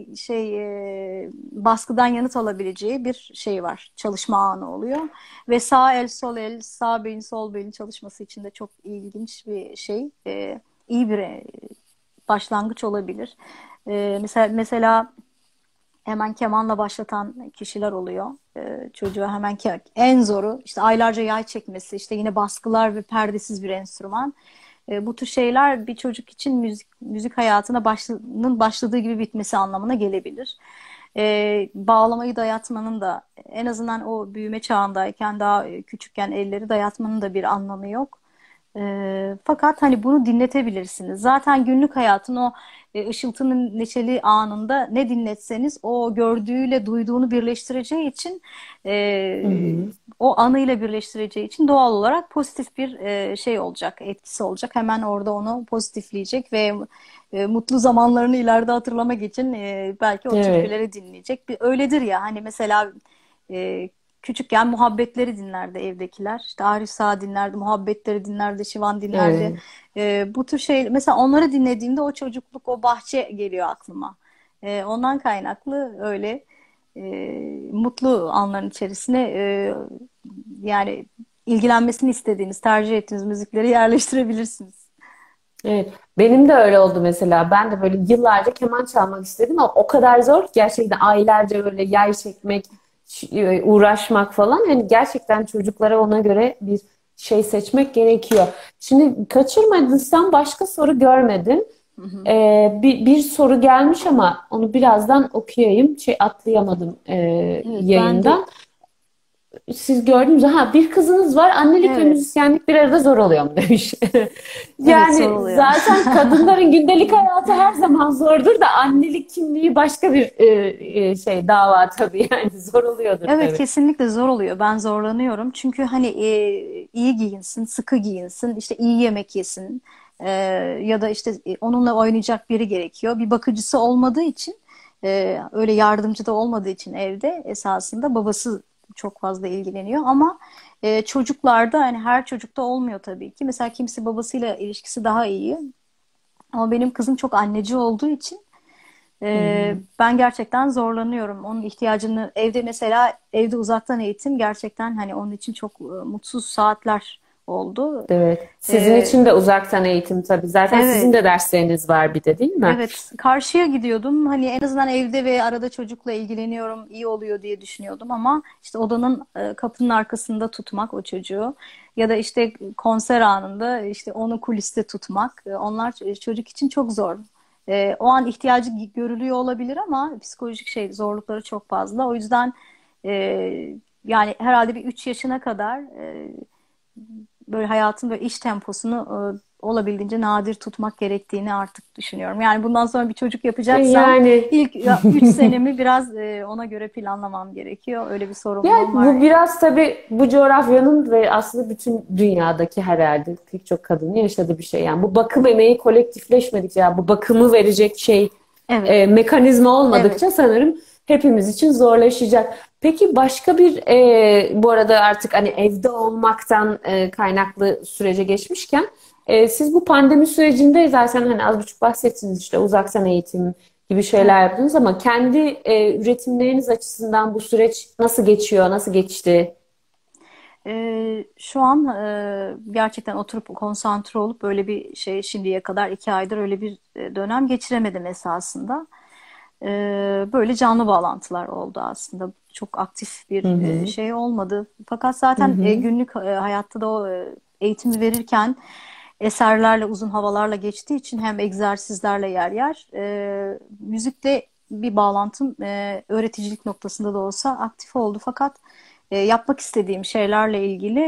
baskıdan yanıt alabileceği bir şey var. Çalışma anı oluyor. Ve sağ el, sol el, sağ beyin, sol beyin çalışması için de çok ilginç bir şey. İyi bir başlangıç olabilir. Mesela hemen kemanla başlatan kişiler oluyor. Çocuğa hemen en zoru işte aylarca yay çekmesi, işte yine baskılar ve perdesiz bir enstrüman. Bu tür şeyler bir çocuk için müzik hayatına başladığı gibi bitmesi anlamına gelebilir. Bağlamayı dayatmanın da, en azından o büyüme çağındayken, daha küçükken elleri dayatmanın da bir anlamı yok. Fakat hani bunu dinletebilirsiniz. Zaten günlük hayatın o ışıltının neşeli anında ne dinletseniz o gördüğüyle duyduğunu birleştireceği için, Hı e, hı. o anıyla birleştireceği için doğal olarak pozitif bir şey olacak, etkisi olacak. Hemen orada onu pozitifleyecek ve mutlu zamanlarını ileride hatırlamak için belki o Evet. türküleri dinleyecek. Öyledir ya, hani mesela e, küçükken muhabbetleri dinlerdi evdekiler. İşte Arif Sağ dinlerdi, muhabbetleri dinlerdi, Şivan dinlerdi. Evet. Bu tür şey, mesela onları dinlediğimde o çocukluk, o bahçe geliyor aklıma. Ondan kaynaklı öyle e, mutlu anların içerisine yani ilgilenmesini istediğiniz, tercih ettiğiniz müzikleri yerleştirebilirsiniz. Evet. Benim de öyle oldu mesela. Ben de böyle yıllarca keman çalmak istedim ama o kadar zor ki gerçekten aylarca böyle yay çekmek, uğraşmak falan. Hani gerçekten çocuklara ona göre bir şey seçmek gerekiyor. Şimdi kaçırmadıysam başka soru görmedim. Hı hı. Bir soru gelmiş ama onu birazdan okuyayım. Atlayamadım Evet, ben de yayından. siz gördünüz mü? Ha, bir kızınız var, annelik ve Evet. müzisyenlik bir arada zor oluyor mu demiş. Evet, zor Yani oluyor. zaten kadınların gündelik hayatı her zaman zordur da annelik kimliği başka bir şey, dava tabii, yani zor oluyordur Evet, tabii. kesinlikle zor oluyor. Ben zorlanıyorum. Çünkü hani iyi giyinsin, sıkı giyinsin, işte iyi yemek yesin. E, Ya da işte onunla oynayacak biri gerekiyor. Bir bakıcısı olmadığı için, öyle yardımcı da olmadığı için evde esasında babası çok fazla ilgileniyor. Ama çocuklarda, hani her çocukta olmuyor tabii ki. Mesela kimisi babasıyla ilişkisi daha iyi. Ama benim kızım çok anneci olduğu için Hmm. ben gerçekten zorlanıyorum. Onun ihtiyacını evde, mesela evde uzaktan eğitim gerçekten hani onun için çok mutsuz saatler oldu. Evet. Sizin E, için de uzaktan eğitim tabii. Zaten sizin evet, de dersleriniz var bir de, değil mi? evet. Karşıya gidiyordum. Hani en azından evde ve arada çocukla ilgileniyorum, iyi oluyor diye düşünüyordum ama işte odanın kapının arkasında tutmak o çocuğu ya da işte konser anında işte onu kuliste tutmak, onlar çocuk için çok zor. O an ihtiyacı görülüyor olabilir ama psikolojik şey zorlukları çok fazla. O yüzden e, yani herhalde bir 3 yaşına kadar böyle hayatın böyle iş temposunu olabildiğince nadir tutmak gerektiğini artık düşünüyorum. Yani bundan sonra bir çocuk yapacaksam Yani ilk 3 senemi biraz ona göre planlamam gerekiyor. Öyle bir yani sorumluluğum var bu yani. biraz tabii bu coğrafyanın ve aslında bütün dünyadaki, herhalde pek çok kadının yaşadığı bir şey. Yani bu bakım emeği kolektifleşmedikçe, yani bu bakımı verecek şey, Evet, mekanizma evet. olmadıkça sanırım hepimiz için zorlaşacak. Peki başka bir, bu arada artık hani evde olmaktan kaynaklı sürece geçmişken, siz bu pandemi sürecinde zaten hani az buçuk bahsettiniz, işte uzaktan eğitim gibi şeyler Evet. yaptınız ama kendi üretimleriniz açısından bu süreç nasıl geçiyor, nasıl geçti? Şu an gerçekten oturup konsantre olup böyle bir şey, şimdiye kadar 2 aydır öyle bir dönem geçiremedim esasında. Böyle canlı bağlantılar oldu aslında. Çok aktif Hı bir hı. şey olmadı. Fakat Hı zaten hı. günlük hayatta da o eğitimi verirken eserlerle, uzun havalarla geçtiği için hem egzersizlerle yer yer müzikle bir bağlantım öğreticilik noktasında da olsa aktif oldu. Fakat yapmak istediğim şeylerle ilgili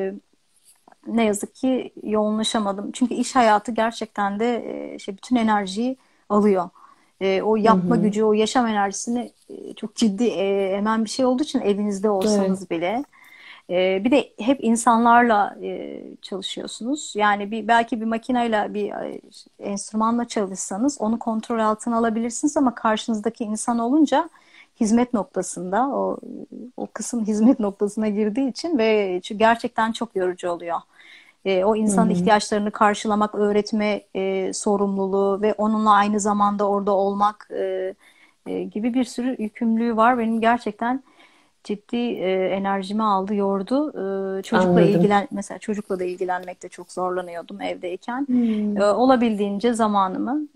ne yazık ki yoğunlaşamadım. Çünkü iş hayatı gerçekten de şey, bütün enerjiyi alıyor. O Hı yapma hı. gücü, o yaşam enerjisini çok ciddi emen bir şey olduğu için evinizde Evet. olsanız bile. Bir de hep insanlarla çalışıyorsunuz. Yani belki bir makineyle, bir enstrümanla çalışsanız onu kontrol altına alabilirsiniz ama karşınızdaki insan olunca hizmet noktasında o kısım hizmet noktasına girdiği için ve gerçekten çok yorucu oluyor. O Hı insanın hı. ihtiyaçlarını karşılamak, öğretme sorumluluğu ve onunla aynı zamanda orada olmak gibi bir sürü yükümlülüğü var. Benim gerçekten ciddi enerjimi aldı, yordu. Çocukla Anladım. mesela çocukla da ilgilenmekte çok zorlanıyordum evdeyken. Hmm. Olabildiğince zamanımı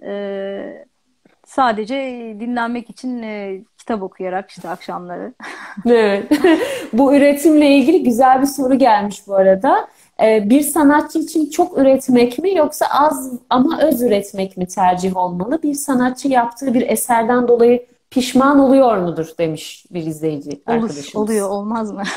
sadece dinlenmek için kitap okuyarak işte akşamları. Evet. Bu üretimle ilgili güzel bir soru gelmiş bu arada. Bir sanatçı için çok üretmek mi yoksa az ama öz üretmek mi tercih olmalı? Bir sanatçı yaptığı bir eserden dolayı pişman oluyor mudur demiş bir izleyici Oluyor, arkadaşımız. olmaz mı?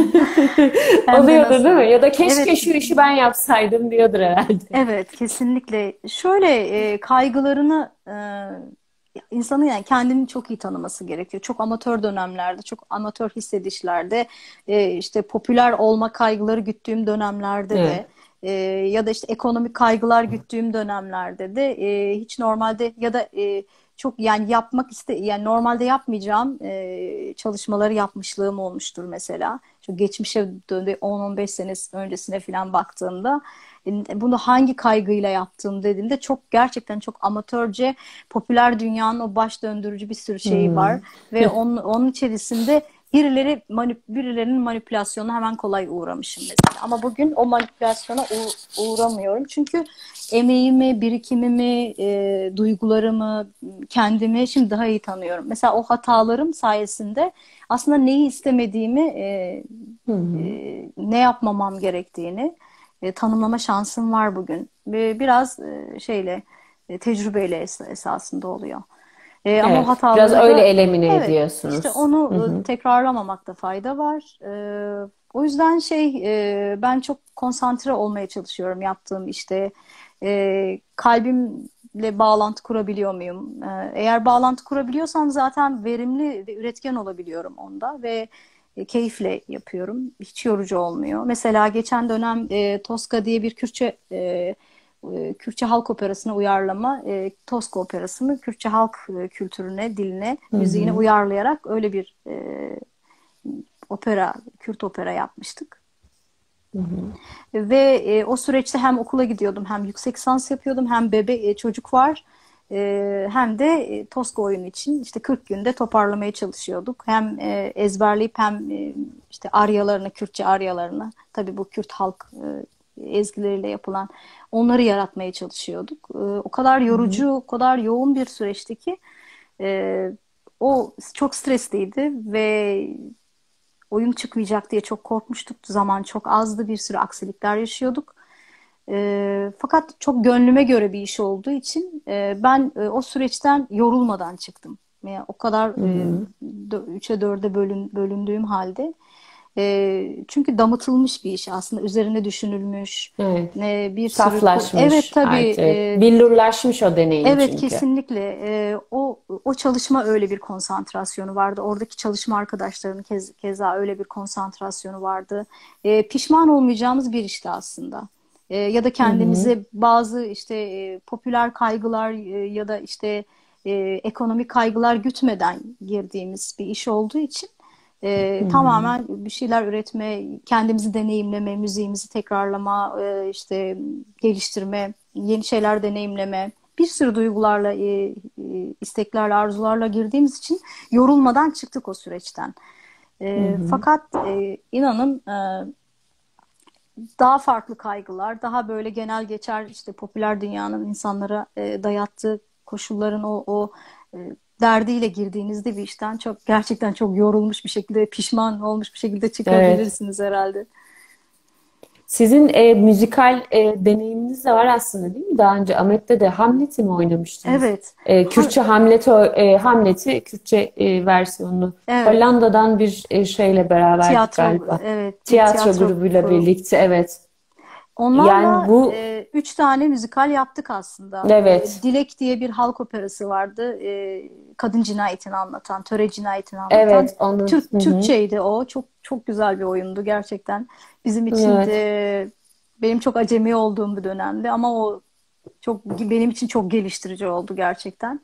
Hem de Oluyordur değil nasıl? mi? Ya da keşke Evet, şu işi ben yapsaydım diyordur herhalde. evet, kesinlikle. Şöyle kaygılarını insanın yani kendini çok iyi tanıması gerekiyor. Çok amatör dönemlerde, çok amatör hissedişlerde, işte popüler olma kaygıları güttüğüm dönemlerde de, Evet. ya da işte ekonomik kaygılar güttüğüm dönemlerde de hiç normalde ya da çok yani yani normalde yapmayacağım çalışmaları yapmışlığım olmuştur mesela. Şu geçmişe döndü 10-15 sene öncesine falan baktığımda bunu hangi kaygıyla yaptığım dediğimde çok gerçekten çok amatörce popüler dünyanın o baş döndürücü bir sürü şeyi var Hmm. ve onun içerisinde birilerinin manipülasyonuna hemen kolay uğramışım mesela. Ama bugün o manipülasyona uğramıyorum. Çünkü emeğimi, birikimimi, duygularımı, kendimi şimdi daha iyi tanıyorum. Mesela o hatalarım sayesinde aslında neyi istemediğimi, Hı hı. ne yapmamam gerektiğini tanımlama şansım var bugün. Biraz şeyle, tecrübeyle esasında oluyor. Ama o Evet. Biraz hataları öyle da elimine evet işte ediyorsunuz. Hı onu hı. tekrarlamamakta fayda var. O yüzden ben çok konsantre olmaya çalışıyorum yaptığım işte. Kalbimle bağlantı kurabiliyor muyum? Eğer bağlantı kurabiliyorsam zaten verimli ve üretken olabiliyorum onda ve keyifle yapıyorum. Hiç yorucu olmuyor. Mesela geçen dönem Tosca diye bir Kürtçe halk operasına uyarlama, Toska operasını Kürtçe halk kültürüne, diline, Hı müziğine hı. uyarlayarak öyle bir opera, Kürt opera yapmıştık. Hı hı. Ve o süreçte hem okula gidiyordum, hem yüksek lisans yapıyordum, hem çocuk var, hem de Toska oyunu için işte 40 günde toparlamaya çalışıyorduk. Hem ezberleyip hem işte aryalarını, Kürtçe aryalarını, tabii bu Kürt halk ezgileriyle yapılan onları yaratmaya çalışıyorduk. O kadar Hı hı. yorucu, o kadar yoğun bir süreçti ki e, o çok stresliydi ve oyun çıkmayacak diye çok korkmuştuk. Zaman çok azdı, bir sürü aksilikler yaşıyorduk. Fakat çok gönlüme göre bir iş olduğu için ben o süreçten yorulmadan çıktım. Yani o kadar Hı hı. 3'e 4'e bölündüğüm halde. Çünkü damıtılmış bir iş aslında. Üzerine düşünülmüş. Evet. Bir sürü... Evet Saflaşmış tabii. artık. Evet. Billurlaşmış o deneyim Evet çünkü. kesinlikle. O çalışma öyle bir konsantrasyonu vardı. Oradaki çalışma arkadaşlarının keza öyle bir konsantrasyonu vardı. Pişman olmayacağımız bir işti aslında. Ya da Hı hı. kendimize bazı işte popüler kaygılar ya da işte ekonomik kaygılar gütmeden girdiğimiz bir iş olduğu için Hı hı. tamamen bir şeyler üretme, kendimizi deneyimleme, müziğimizi tekrarlama, işte geliştirme, yeni şeyler deneyimleme, bir sürü duygularla, isteklerle, arzularla girdiğimiz için yorulmadan çıktık o süreçten. Hı hı. Fakat inanın daha farklı kaygılar, daha böyle genel geçer işte popüler dünyanın insanlara dayattığı koşulların o derdiyle girdiğinizde bir işten çok gerçekten çok yorulmuş bir şekilde, pişman olmuş bir şekilde Evet. çıkabilirsiniz herhalde. Sizin müzikal deneyiminiz de var aslında değil mi? Daha önce Ahmet'te de Hamlet'i mi oynamıştınız? Evet. Ha- Kürtçe Hamlet'i Kürtçe versiyonunu evet. Hollanda'dan bir şeyle beraberdik Tiyatro, galiba. evet, bir Tiyatro tiyatro grubuyla grubu. birlikte, evet. Yani Onlarla bu, 3 tane müzikal yaptık aslında. evet, Dilek diye bir halk operası vardı. Kadın cinayetini anlatan, töre cinayetini anlatan. evet, onu, hı hı, Türkçeydi o. Çok çok güzel bir oyundu gerçekten. Bizim için evet. benim çok acemi olduğum bir dönemdi ama o benim için çok geliştirici oldu gerçekten.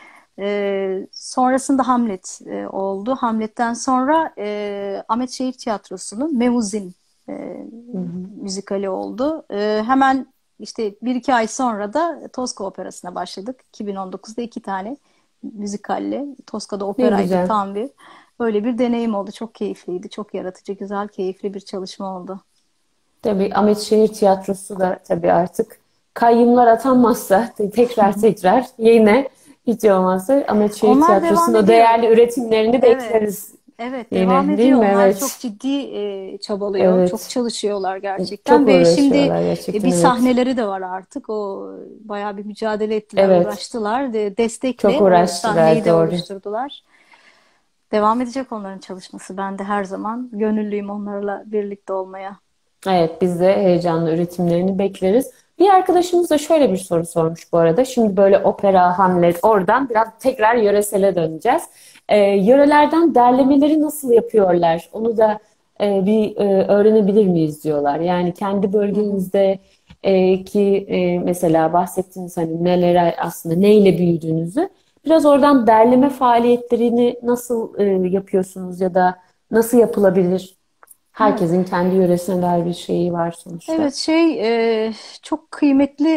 Sonrasında Hamlet oldu. Hamlet'ten sonra Ahmet Şehir Tiyatrosu'nun Memuzin e, Hı hı. müzikali oldu. Hemen işte 1-2 ay sonra da Tosca Operası'na başladık. 2019'da 2 tane müzikalle. Tosca'da Ne operaydı güzel. tam bir. Öyle bir deneyim oldu. Çok keyifliydi. Çok yaratıcı, güzel, keyifli bir çalışma oldu. Tabii Ahmet Şehir Tiyatrosu da tabii artık kayyumlar atanmazsa tekrar tekrar yine hiç olmazsa Ahmet Şehir Onlar devam Tiyatrosu'nun o ediyor. değerli üretimlerini Evet. bekleriz Evet devam yine değil ediyor. mi? Onlar çok Evet. ciddi çabalıyor. Çok Evet. çalışıyorlar gerçekten Çok ve şimdi uğraşıyorlar bir gerçekten, evet. sahneleri de var artık. O bayağı bir mücadele ettiler, Evet. uğraştılar. Çok Destekle o uğraştılar, sahneyi de doğru. oluşturdular. Devam edecek onların çalışması. Ben de her zaman gönüllüyüm onlarla birlikte olmaya. Evet, biz de heyecanlı üretimlerini bekleriz. Bir arkadaşımız da şöyle bir soru sormuş bu arada. Şimdi böyle opera, Hamlet, oradan biraz tekrar yöresele döneceğiz. Yörelerden derlemeleri nasıl yapıyorlar? Onu da öğrenebilir miyiz diyorlar. Yani kendi Hı hı. bölgenizde mesela bahsettiğiniz hani nelere aslında neyle büyüdüğünüzü biraz oradan derleme faaliyetlerini nasıl yapıyorsunuz ya da nasıl yapılabilir? Evet. Herkesin kendi yöresine dair bir şeyi var sonuçta. Evet çok kıymetli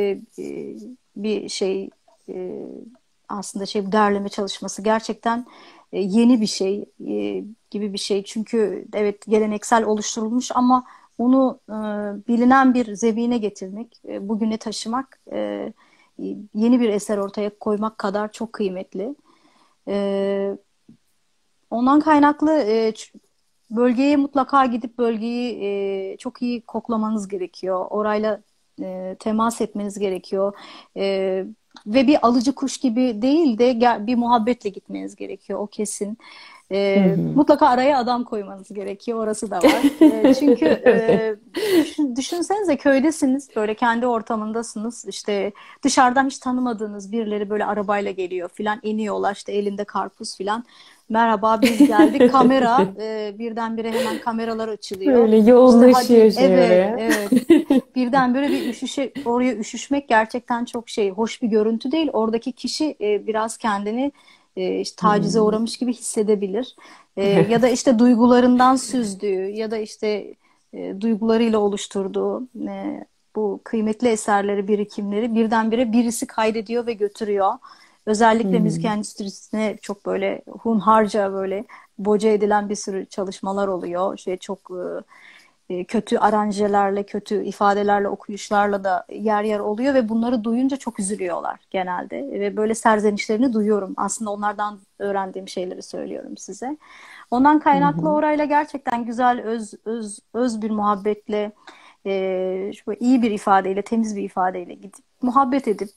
bir şey e, aslında bu derleme çalışması gerçekten yeni bir şey gibi bir şey. Çünkü evet geleneksel oluşturulmuş ama onu bilinen bir zemine getirmek, bugüne taşımak, yeni bir eser ortaya koymak kadar çok kıymetli. E, Ondan kaynaklı bölgeye mutlaka gidip bölgeyi çok iyi koklamanız gerekiyor. Orayla temas etmeniz gerekiyor. ve bir alıcı kuş gibi değil de bir muhabbetle gitmeniz gerekiyor, o kesin. Hı hı. Mutlaka araya adam koymanız gerekiyor. Orası da var. Çünkü Evet. düşünsenize, köydesiniz. Böyle kendi ortamındasınız. İşte dışarıdan hiç tanımadığınız birileri böyle arabayla geliyor filan, iniyorlar işte elinde karpuz filan. Merhaba, biz geldik. Kamera, birdenbire hemen kameralar açılıyor. Böyle İşte hadi, yoğunlaşıyor şey evet oraya. evet. Birdenbire bir oraya üşüşmek gerçekten çok hoş bir görüntü değil. Oradaki kişi biraz kendini işte tacize Hmm. uğramış gibi hissedebilir. Ya da işte duygularından süzdüğü ya da işte duygularıyla oluşturduğu bu kıymetli eserleri, birikimleri birdenbire birisi kaydediyor ve götürüyor. Özellikle müzik Hmm. endüstrisine çok böyle hunharca böyle boca edilen bir sürü çalışmalar oluyor. Çok kötü aranjelerle, kötü ifadelerle, okuyuşlarla da yer yer oluyor ve bunları duyunca çok üzülüyorlar genelde. Ve böyle serzenişlerini duyuyorum. Aslında onlardan öğrendiğim şeyleri söylüyorum size. Ondan Hı kaynaklı hı. orayla gerçekten güzel, öz bir muhabbetle, şöyle iyi bir ifadeyle, temiz bir ifadeyle gidip muhabbet edip,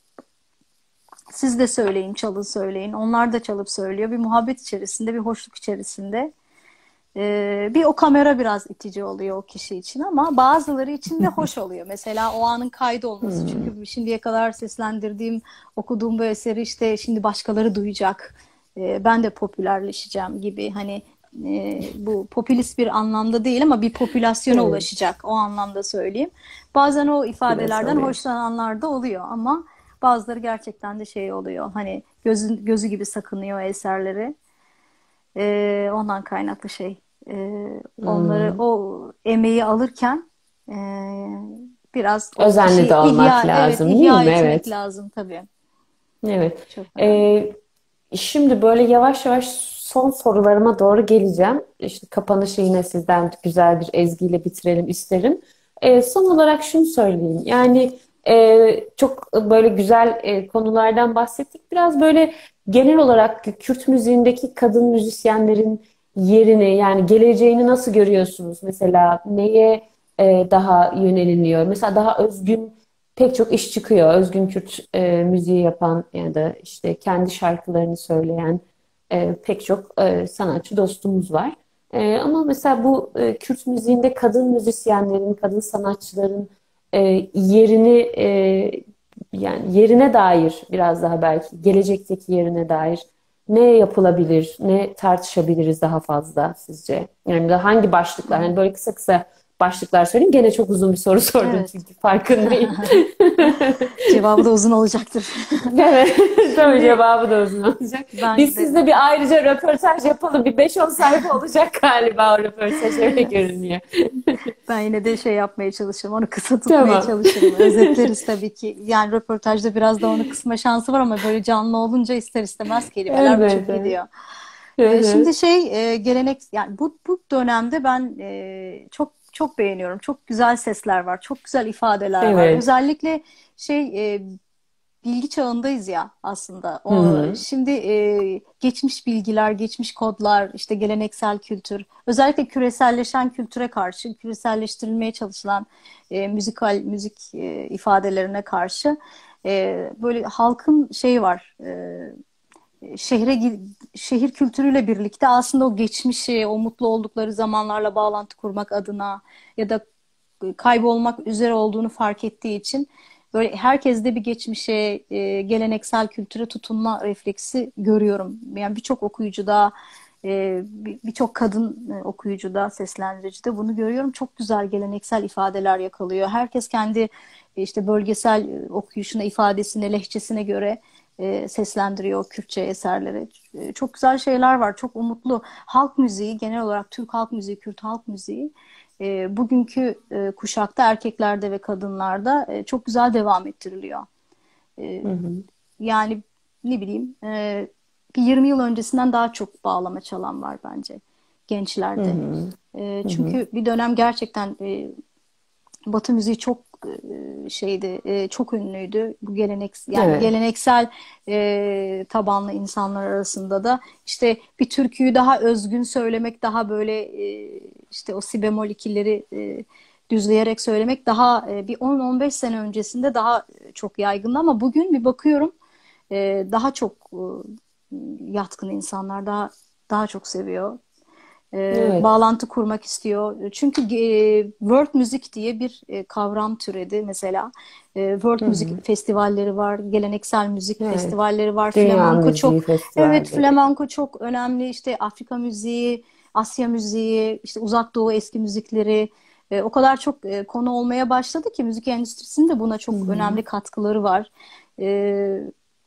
siz de söyleyin, çalın söyleyin. Onlar da çalıp söylüyor. Bir muhabbet içerisinde, bir hoşluk içerisinde. Bir o kamera biraz itici oluyor o kişi için ama bazıları için de hoş oluyor. Mesela o anın kaydı olması. Hmm. Çünkü şimdiye kadar seslendirdiğim, okuduğum bu eseri işte şimdi başkaları duyacak. Ben de popülerleşeceğim gibi, hani bu popülist bir anlamda değil ama bir popülasyona Evet, ulaşacak, o anlamda söyleyeyim. Bazen o biraz ifadelerden oluyor. hoşlananlar da oluyor ama bazıları gerçekten de oluyor. Hani gözü gibi sakınıyor o eserleri. Ondan kaynaklı onları, Hmm. o emeği alırken e, biraz o Özenli de kişiyi olmak evet, lazım, değil ihya mi? etmek Evet. lazım tabii. Evet. Çok önemli. Ee, Şimdi böyle yavaş yavaş son sorularıma doğru geleceğim. İşte kapanışı yine sizden güzel bir ezgiyle bitirelim isterim. Son olarak şunu söyleyeyim. Yani çok böyle güzel konulardan bahsettik. Biraz böyle genel olarak Kürt müziğindeki kadın müzisyenlerin yerini, yani geleceğini nasıl görüyorsunuz? Mesela neye daha yöneliniyor? Mesela daha özgün pek çok iş çıkıyor. Özgün Kürt müziği yapan ya da işte kendi şarkılarını söyleyen pek çok sanatçı dostumuz var. Ama mesela bu Kürt müziğinde kadın müzisyenlerin, kadın sanatçıların yerini yani yerine dair biraz daha belki gelecekteki yerine dair ne yapılabilir, ne tartışabiliriz daha fazla sizce? Yani da hangi başlıklar? Yani böyle kısa kısa başlıklar söyleyeyim. Gene çok uzun bir soru sordum Evet. çünkü farkındayım. Cevabı da uzun olacaktır. Evet, tabii Şimdi cevabı da uzun olacak. Biz ben de sizle bir ayrıca röportaj yapalım. Bir 5-10 sayfa olacak galiba o röportaj, öyle görünüyor. Ben yine de yapmaya çalışırım. Onu kısa tutmaya Tamam. çalışırım. Özetleriz tabii ki. Yani röportajda biraz da onu kısma şansı var ama böyle canlı olunca ister istemez kelimeler uçup Elbette. gidiyor. Hı hı. Şimdi gelenek, yani bu dönemde ben çok beğeniyorum. Çok güzel sesler var. Çok güzel ifadeler var. Evet. Özellikle bilgi çağındayız ya aslında. Hı hı. Şimdi geçmiş bilgiler, geçmiş kodlar, işte geleneksel kültür, özellikle küreselleşen kültüre karşı, küreselleştirilmeye çalışılan müzik ifadelerine karşı böyle halkın var. Şehir kültürüyle birlikte aslında o geçmişi, o mutlu oldukları zamanlarla bağlantı kurmak adına ya da kaybolmak üzere olduğunu fark ettiği için böyle herkeste bir geçmişe, geleneksel kültüre tutunma refleksi görüyorum. Yani birçok okuyucuda, birçok kadın okuyucuda, seslendiricide bunu görüyorum. Çok güzel geleneksel ifadeler yakalıyor. Herkes kendi işte bölgesel okuyuşuna, ifadesine, lehçesine göre seslendiriyor Kürtçe eserleri. Çok güzel şeyler var. Çok umutlu. Halk müziği, genel olarak Türk halk müziği, Kürt halk müziği bugünkü kuşakta erkeklerde ve kadınlarda çok güzel devam ettiriliyor. E, Hı hı. Yani ne bileyim, bir 20 yıl öncesinden daha çok bağlama çalan var bence Hı gençlerde. hı. Hı hı. Çünkü bir dönem gerçekten Batı müziği çok çok ünlüydü. Bu yani Evet. geleneksel tabanlı insanlar arasında da işte bir türküyü daha özgün söylemek, daha böyle işte o si bemol ikileri düzleyerek söylemek daha bir 10-15 sene öncesinde daha çok yaygındı ama bugün bir bakıyorum, daha çok yatkın insanlar, daha çok seviyor. Evet. Bağlantı kurmak istiyor. Çünkü world müzik diye bir kavram türedi mesela. World Hı hı. müzik festivalleri var, geleneksel müzik Evet. festivalleri var. Dünya Flamenco müziği çok, evet, festivalleri. flamenco çok önemli. İşte Afrika müziği, Asya müziği, işte Uzak Doğu eski müzikleri. O kadar çok konu olmaya başladı ki müzik endüstrisinin de buna Hı çok hı. önemli katkıları var. E,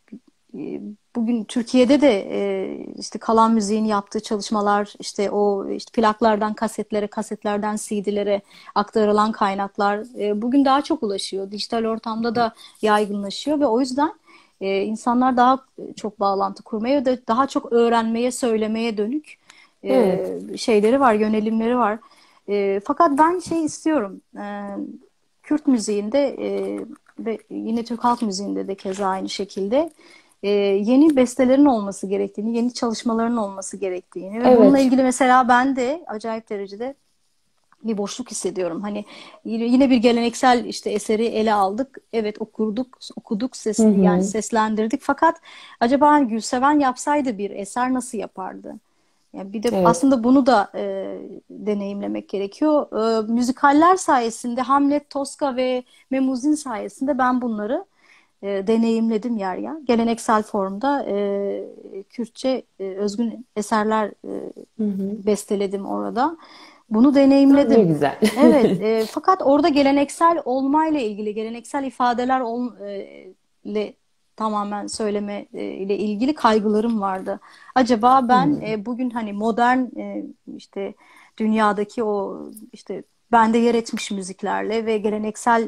Bugün Türkiye'de de işte kalan müziğin yaptığı çalışmalar, işte o işte plaklardan kasetlere, kasetlerden CD'lere aktarılan kaynaklar bugün daha çok ulaşıyor. Dijital ortamda da yaygınlaşıyor ve o yüzden insanlar daha çok bağlantı kurmaya ve de daha çok öğrenmeye, söylemeye dönük Evet. şeyleri var, yönelimleri var. Fakat ben şey istiyorum. Kürt müziğinde ve yine Türk halk müziğinde de keza aynı şekilde yeni bestelerin olması gerektiğini, yeni çalışmaların olması gerektiğini ve bununla Evet. ilgili mesela ben de acayip derecede bir boşluk hissediyorum. Hani yine bir geleneksel işte eseri ele aldık. Evet, okuduk, Hı yani hı. seslendirdik. Fakat acaba hani Gülseven yapsaydı bir eser nasıl yapardı? Yani bir de Evet. aslında bunu da deneyimlemek gerekiyor. Müzikaller sayesinde Hamlet, Tosca ve Memuzin sayesinde ben bunları deneyimledim yer yer. Geleneksel formda Kürtçe özgün eserler Hı hı. besteledim orada. Bunu Ne deneyimledim. güzel. Evet, fakat orada geleneksel olmayla ilgili, geleneksel ifadeler ile tamamen söyleme ile ilgili kaygılarım vardı. Acaba ben Hı. bugün hani modern işte dünyadaki o işte bende yer etmiş müziklerle ve geleneksel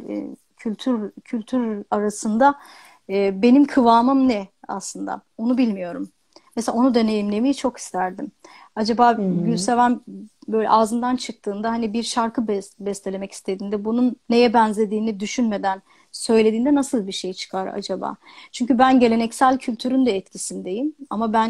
kültür arasında benim kıvamım ne aslında? Onu bilmiyorum. Mesela onu deneyimlemeyi çok isterdim. Acaba Hı hı. Gülseven böyle ağzından çıktığında hani bir şarkı bestelemek istediğinde bunun neye benzediğini düşünmeden söylediğinde nasıl bir şey çıkar acaba? Çünkü ben geleneksel kültürün de etkisindeyim ama ben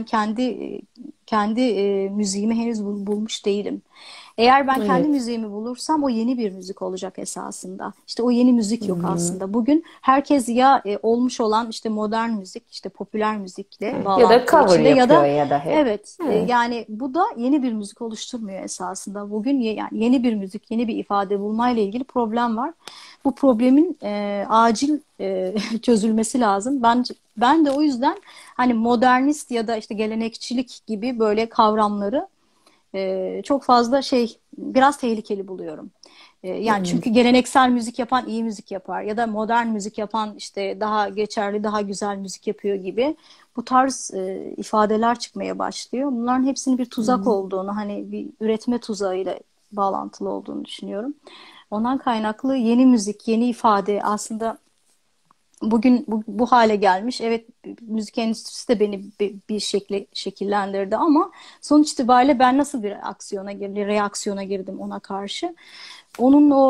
kendi müziğimi henüz bulmuş değilim. Eğer ben kendi Evet. müziğimi bulursam o yeni bir müzik olacak esasında. İşte o yeni müzik Hı yok hı. aslında. Bugün herkes ya olmuş olan işte modern müzik, işte popüler müzikle Evet. Ya da bağlantılı cover içinde ya yapıyor da ya da hep. evet, Evet. yani bu da yeni bir müzik oluşturmuyor esasında. Bugün yani yeni bir müzik, yeni bir ifade bulmayla ilgili problem var. Bu problemin acil çözülmesi lazım. Ben de o yüzden hani modernist ya da işte gelenekçilik gibi böyle kavramları çok fazla biraz tehlikeli buluyorum. Yani çünkü Evet. geleneksel müzik yapan iyi müzik yapar ya da modern müzik yapan işte daha geçerli, daha güzel müzik yapıyor gibi bu tarz ifadeler çıkmaya başlıyor. Bunların hepsinin bir Hı tuzak hı. olduğunu, hani bir üretme tuzağıyla bağlantılı olduğunu düşünüyorum. Ondan kaynaklı yeni müzik, yeni ifade aslında bugün bu hale gelmiş. Evet, müzik endüstrisi de beni bir şekilde şekillendirdi ama sonuç itibariyle ben nasıl bir reaksiyona girdim ona karşı. Onun o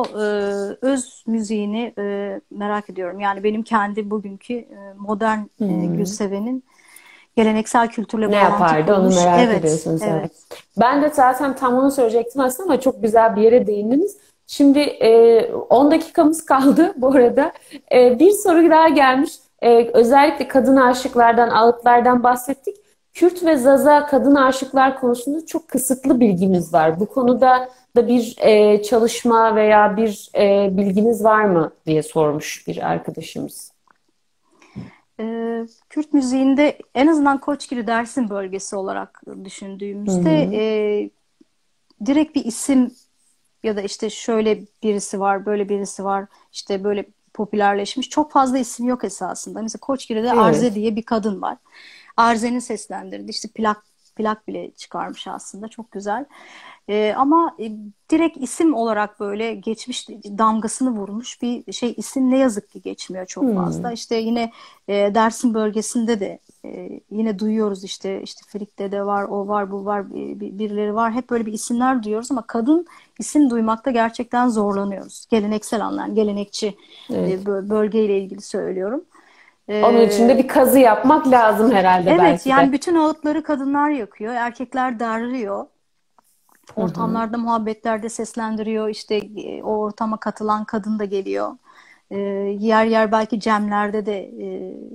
öz müziğini merak ediyorum. Yani benim kendi bugünkü modern Hı hı. Gülseven'in geleneksel kültürle Ne bağlantı yapardı onu kurmuş. merak Evet, ediyorsunuz, evet. evet. Ben de zaten tam onu söyleyecektim aslında ama çok güzel bir yere değindiniz. Şimdi 10 dakikamız kaldı bu arada. Bir soru daha gelmiş. Özellikle kadın aşıklardan, ağıtlardan bahsettik. Kürt ve Zaza kadın aşıklar konusunda çok kısıtlı bilgimiz var. Bu konuda da bir çalışma veya bir bilginiz var mı diye sormuş bir arkadaşımız. Kürt müziğinde en azından Koçgiri Dersim bölgesi olarak Hı düşündüğümüzde hı. direkt bir isim ya da işte şöyle birisi var, böyle birisi var, işte böyle popülerleşmiş. Çok fazla isim yok esasında. Mesela Koçgiri'de Arze Evet. diye bir kadın var. Arze'nin seslendirdiği işte plak bile çıkarmış aslında. Çok güzel. Ama direkt isim olarak böyle geçmiş damgasını vurmuş bir şey isim ne yazık ki geçmiyor çok fazla. Hmm. İşte yine Dersim bölgesinde de yine duyuyoruz işte Frik'te de var, o var, bu var, birileri var. Hep böyle bir isimler duyuyoruz ama kadın isim duymakta gerçekten zorlanıyoruz. Geleneksel anlamda, gelenekçi Evet. bölgeyle ilgili söylüyorum. Onun için de E, bir kazı yapmak lazım herhalde evet, belki yani de. bütün ağıtları kadınlar yakıyor, erkekler darlıyor. Hı hı. Ortamlarda, muhabbetlerde seslendiriyor. İşte o ortama katılan kadın da geliyor. Yer yer belki cemlerde de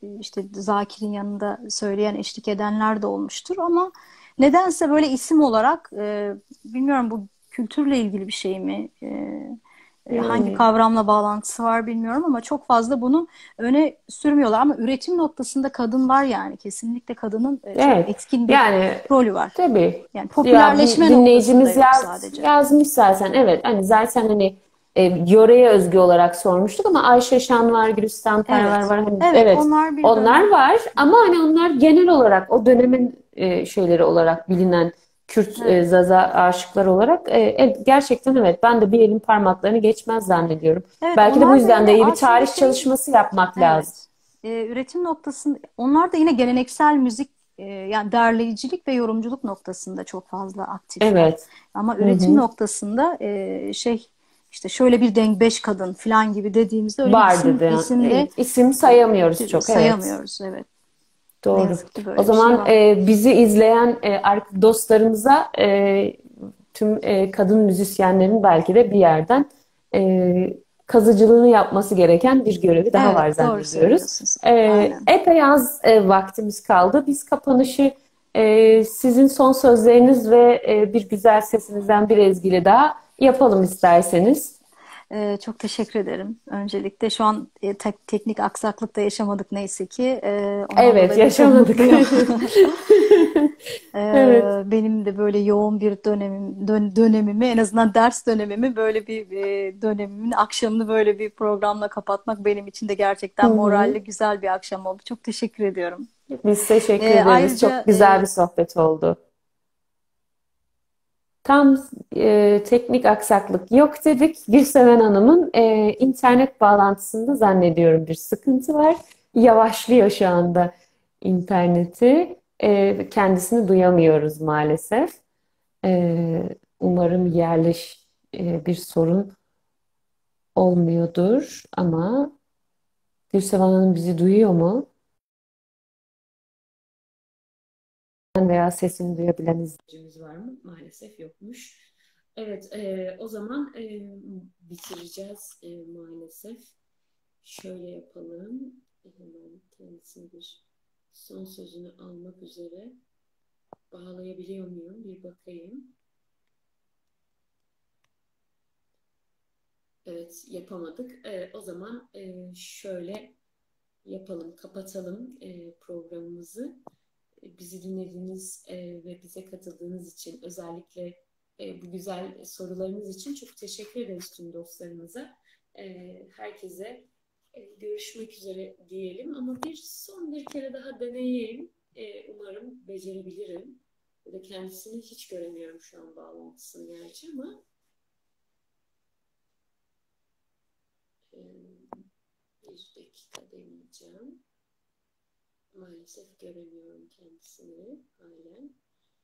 işte Zakir'in yanında söyleyen, eşlik edenler de olmuştur ama nedense böyle isim olarak bilmiyorum, bu kültürle ilgili bir şey mi? Hangi Yani kavramla bağlantısı var bilmiyorum ama çok fazla bunu öne sürmüyorlar. Ama üretim noktasında kadın var yani. Kesinlikle kadının çok evet. etkin bir Yani rolü var. tabii. Yani Ya bir popülerleşme noktasında dinleyicimiz yok sadece. yazmış zaten. Evet, hani zaten hani yöreye özgü olarak sormuştuk ama Ayşe Şan var, Gülistan Perver Evet. var. Hani Evet, evet, onlar bir onlar dönem. var ama hani onlar genel olarak o dönemin şeyleri olarak bilinen Kürt Evet. Zaza aşıkları olarak gerçekten evet, ben de bir elin parmaklarını geçmez zannediyorum. Evet, Belki de bu onlar da yüzden de yine iyi bir aslında tarih şeyin, çalışması yapmak lazım. evet, üretim noktasında onlar da yine geleneksel müzik, yani derleyicilik ve yorumculuk noktasında çok fazla aktifler. Evet. Ama Hı üretim hı. noktasında işte şöyle bir denk beş kadın falan gibi dediğimizde öyle bir Var dedi. isimle İsim sayamıyoruz çok. Evet. sayamıyoruz. Evet. Ne Doğru. yazık ki O böyle bir şey zaman var. bizi izleyen dostlarımıza tüm kadın müzisyenlerin belki de bir yerden kazıcılığını yapması gereken bir görevi daha var Evet, doğru zannediyoruz. söylüyorsunuz. Aynen. Epey az vaktimiz kaldı. Biz kapanışı sizin son sözleriniz ve bir güzel sesinizden bir ezgiyle daha yapalım isterseniz. Çok teşekkür ederim. Öncelikle şu an teknik aksaklık da yaşamadık neyse ki. Ondan Evet, dolayı da çok yaşamadık. mutluyum. Evet. Benim de böyle yoğun bir dönemimi, en azından ders dönemimi, böyle bir dönemimin akşamını böyle bir programla kapatmak benim için de Hı gerçekten hı. moralli güzel bir akşam oldu. Çok teşekkür ediyorum. Biz teşekkür ederiz. Çok Ayrıca güzel bir sohbet oldu. Tam teknik aksaklık yok dedik. Gülseven Hanım'ın internet bağlantısında zannediyorum bir sıkıntı var. Yavaşlıyor şu anda interneti. Kendisini duyamıyoruz maalesef. Umarım bir sorun olmuyordur ama Gülseven Hanım bizi duyuyor mu? Veya sesini duyabilen izleyicimiz var mı? Maalesef yokmuş. Evet, o zaman bitireceğiz maalesef. Şöyle yapalım. Hemen kendisini bir son sözünü almak üzere bağlayabiliyor muyum? Bir bakayım. Evet, yapamadık. O zaman şöyle yapalım, kapatalım programımızı. Bizi dinlediğiniz ve bize katıldığınız için, özellikle bu güzel sorularınız için çok teşekkür ederiz tüm dostlarımıza. Herkese görüşmek üzere diyelim ama son bir kere daha deneyeyim. Umarım becerebilirim. Ya da kendisini hiç göremiyorum şu an, bağlantısını gerçi ama bir dakika deneyeceğim. Maalesef göremiyorum kendisini halen.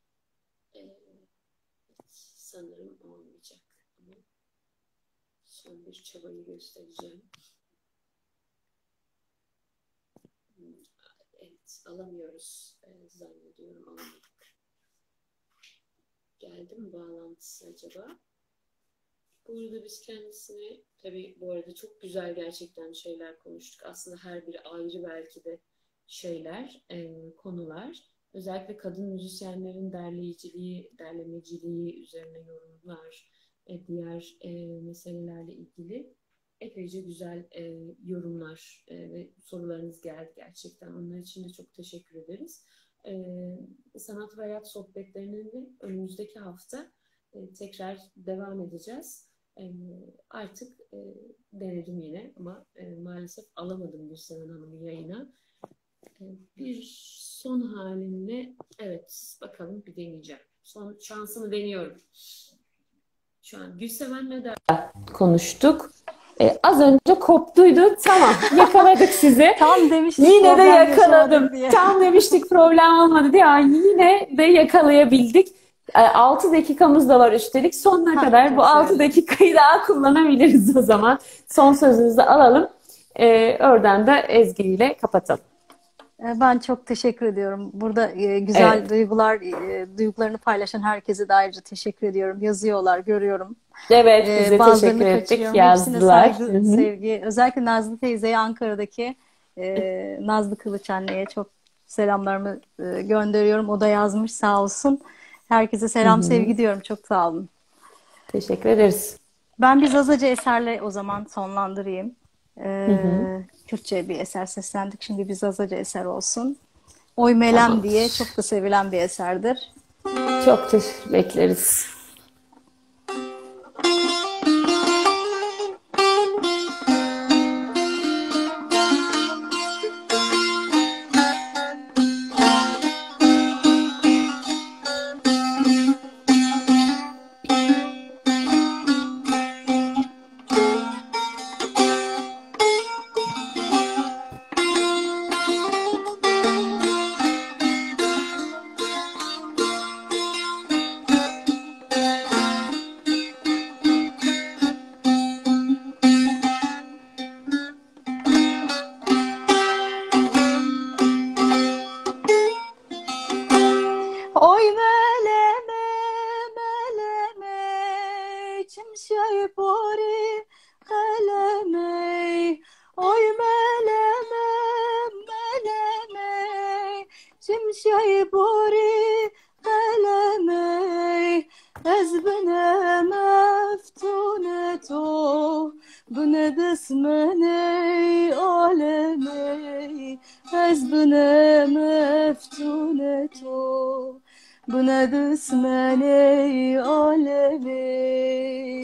Sanırım olmayacak ama son bir çabayı göstereceğim. Evet, alamıyoruz. Zannediyorum alamadık. Geldi mi bağlantısı acaba? Burada biz kendisini, tabii bu arada çok güzel gerçekten şeyler konuştuk. Aslında her biri ayrı belki de şeyler, konular. Özellikle kadın müzisyenlerin derleyiciliği, derlemeciliği üzerine yorumlar, diğer meselelerle ilgili epeyce güzel yorumlar ve sorularınız geldi gerçekten. Onlar için de çok teşekkür ederiz. Sanat ve hayat sohbetlerinin de önümüzdeki hafta tekrar devam edeceğiz. Artık denedim yine ama maalesef alamadım Gülseven Hanım'ı yayına. Bir son halimle, evet, bakalım, bir deneyeceğim. Son şansımı deniyorum. Şu an Gülseven'le de konuştuk. Az önce koptuydu. Tamam, yakaladık sizi. Tam demiştik Yine de problem yaşamadık yakaladım. diye. Tam demiştik problem olmadı diye. Ay, yine de yakalayabildik. 6 dakikamız da var üstelik. Sonuna Hah, kadar bu çok 6 sevindim. dakikayı daha kullanabiliriz o zaman. Son sözünüzü alalım. Oradan da Ezgi ile kapatalım. Ben çok teşekkür ediyorum. Burada güzel Evet. duygularını paylaşan herkese de ayrıca teşekkür ediyorum. Yazıyorlar, görüyorum. Evet, biz de teşekkür Bazılarını ettik. kaçırıyorum. Hepsine Yazdılar. Hı saygı, hı. sevgi. Özellikle Nazlı teyzeye, Ankara'daki. Nazlı Kılıç anneye çok selamlarımı gönderiyorum. O da yazmış sağ olsun. Herkese Hı selam hı. sevgi diyorum. Çok sağ olun. Teşekkür ederiz. Ben bir Zazaca eserle o zaman sonlandırayım. Hı hı. Kürtçe bir eser seslendik. Şimdi bir Zazaca eser olsun. Oy Melem diye Tamamdır. çok da sevilen bir eserdir. Çok teşekkür bekleriz. Oy meleme, meleme, çimşeyi pori kaleme. Oy meleme, meleme, çimşeyi pori kaleme. Ez bine meftune to, bine desmene aleme. Ez bine meftune to, buna düşmeni alevi.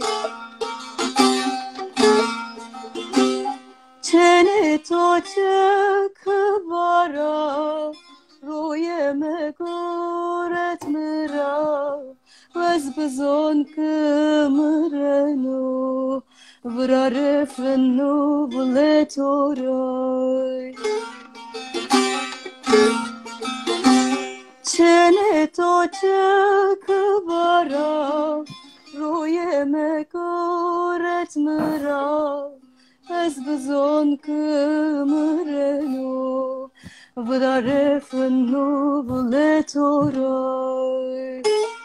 Çene toçuk bara, royeme goret mira, vez bizon kımrenu, vrarefenu vletoray. Çene toçuk bara, royeme goret mira, ez bizon kımrenu, vrarefenu vletoray.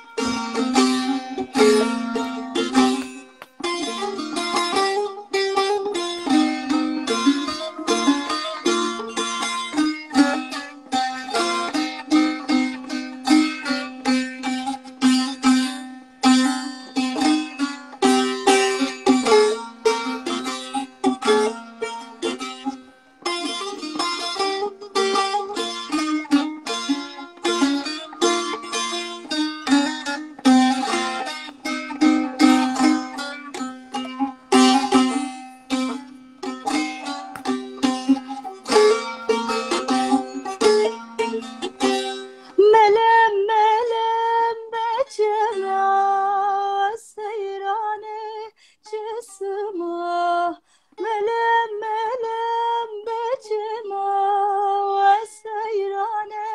Melem melem becera seyrane cisma. Melem melem becera seyrane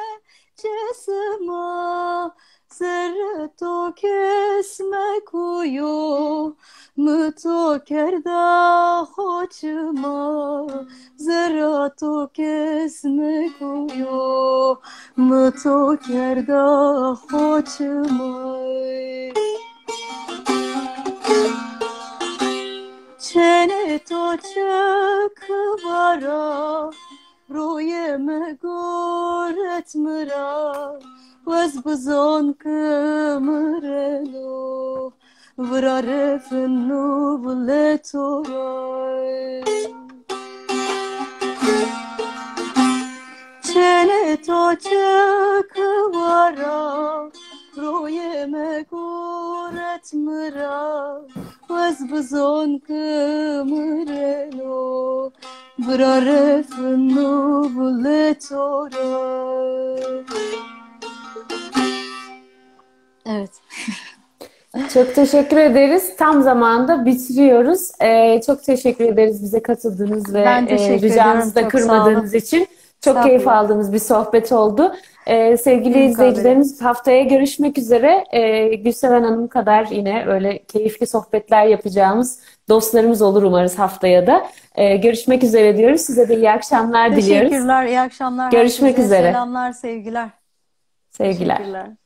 cisma. Zerre to kesme kuyu mı kerda hoçma. Zerre to kesme kuyu mı kerda hoçma. Çene toçuk bara, royeme goret mira, vez bizon kımrenu, vrarefenu vletoray. Çene toçuk bara, royeme goret mira, vez bizon kımrenu, vrarefenu vletoray. Evet. Çok teşekkür ederiz. Tam zamanında bitiriyoruz. Çok teşekkür ederiz bize katıldığınız ve Ben teşekkür ediyorum. ricamızı da Çok sağ olun. kırmadığınız için. Çok keyif Estağfurullah. aldığımız bir sohbet oldu. Sevgili Bir mukabele. izleyicilerimiz haftaya görüşmek üzere. Gülseven Hanım kadar yine öyle keyifli sohbetler yapacağımız dostlarımız olur umarız haftaya da. Görüşmek üzere diyoruz. Size de iyi akşamlar diliyoruz. Teşekkürler. İyi akşamlar Görüşmek herkese. üzere. Selamlar, sevgiler. Sevgiler. Teşekkürler.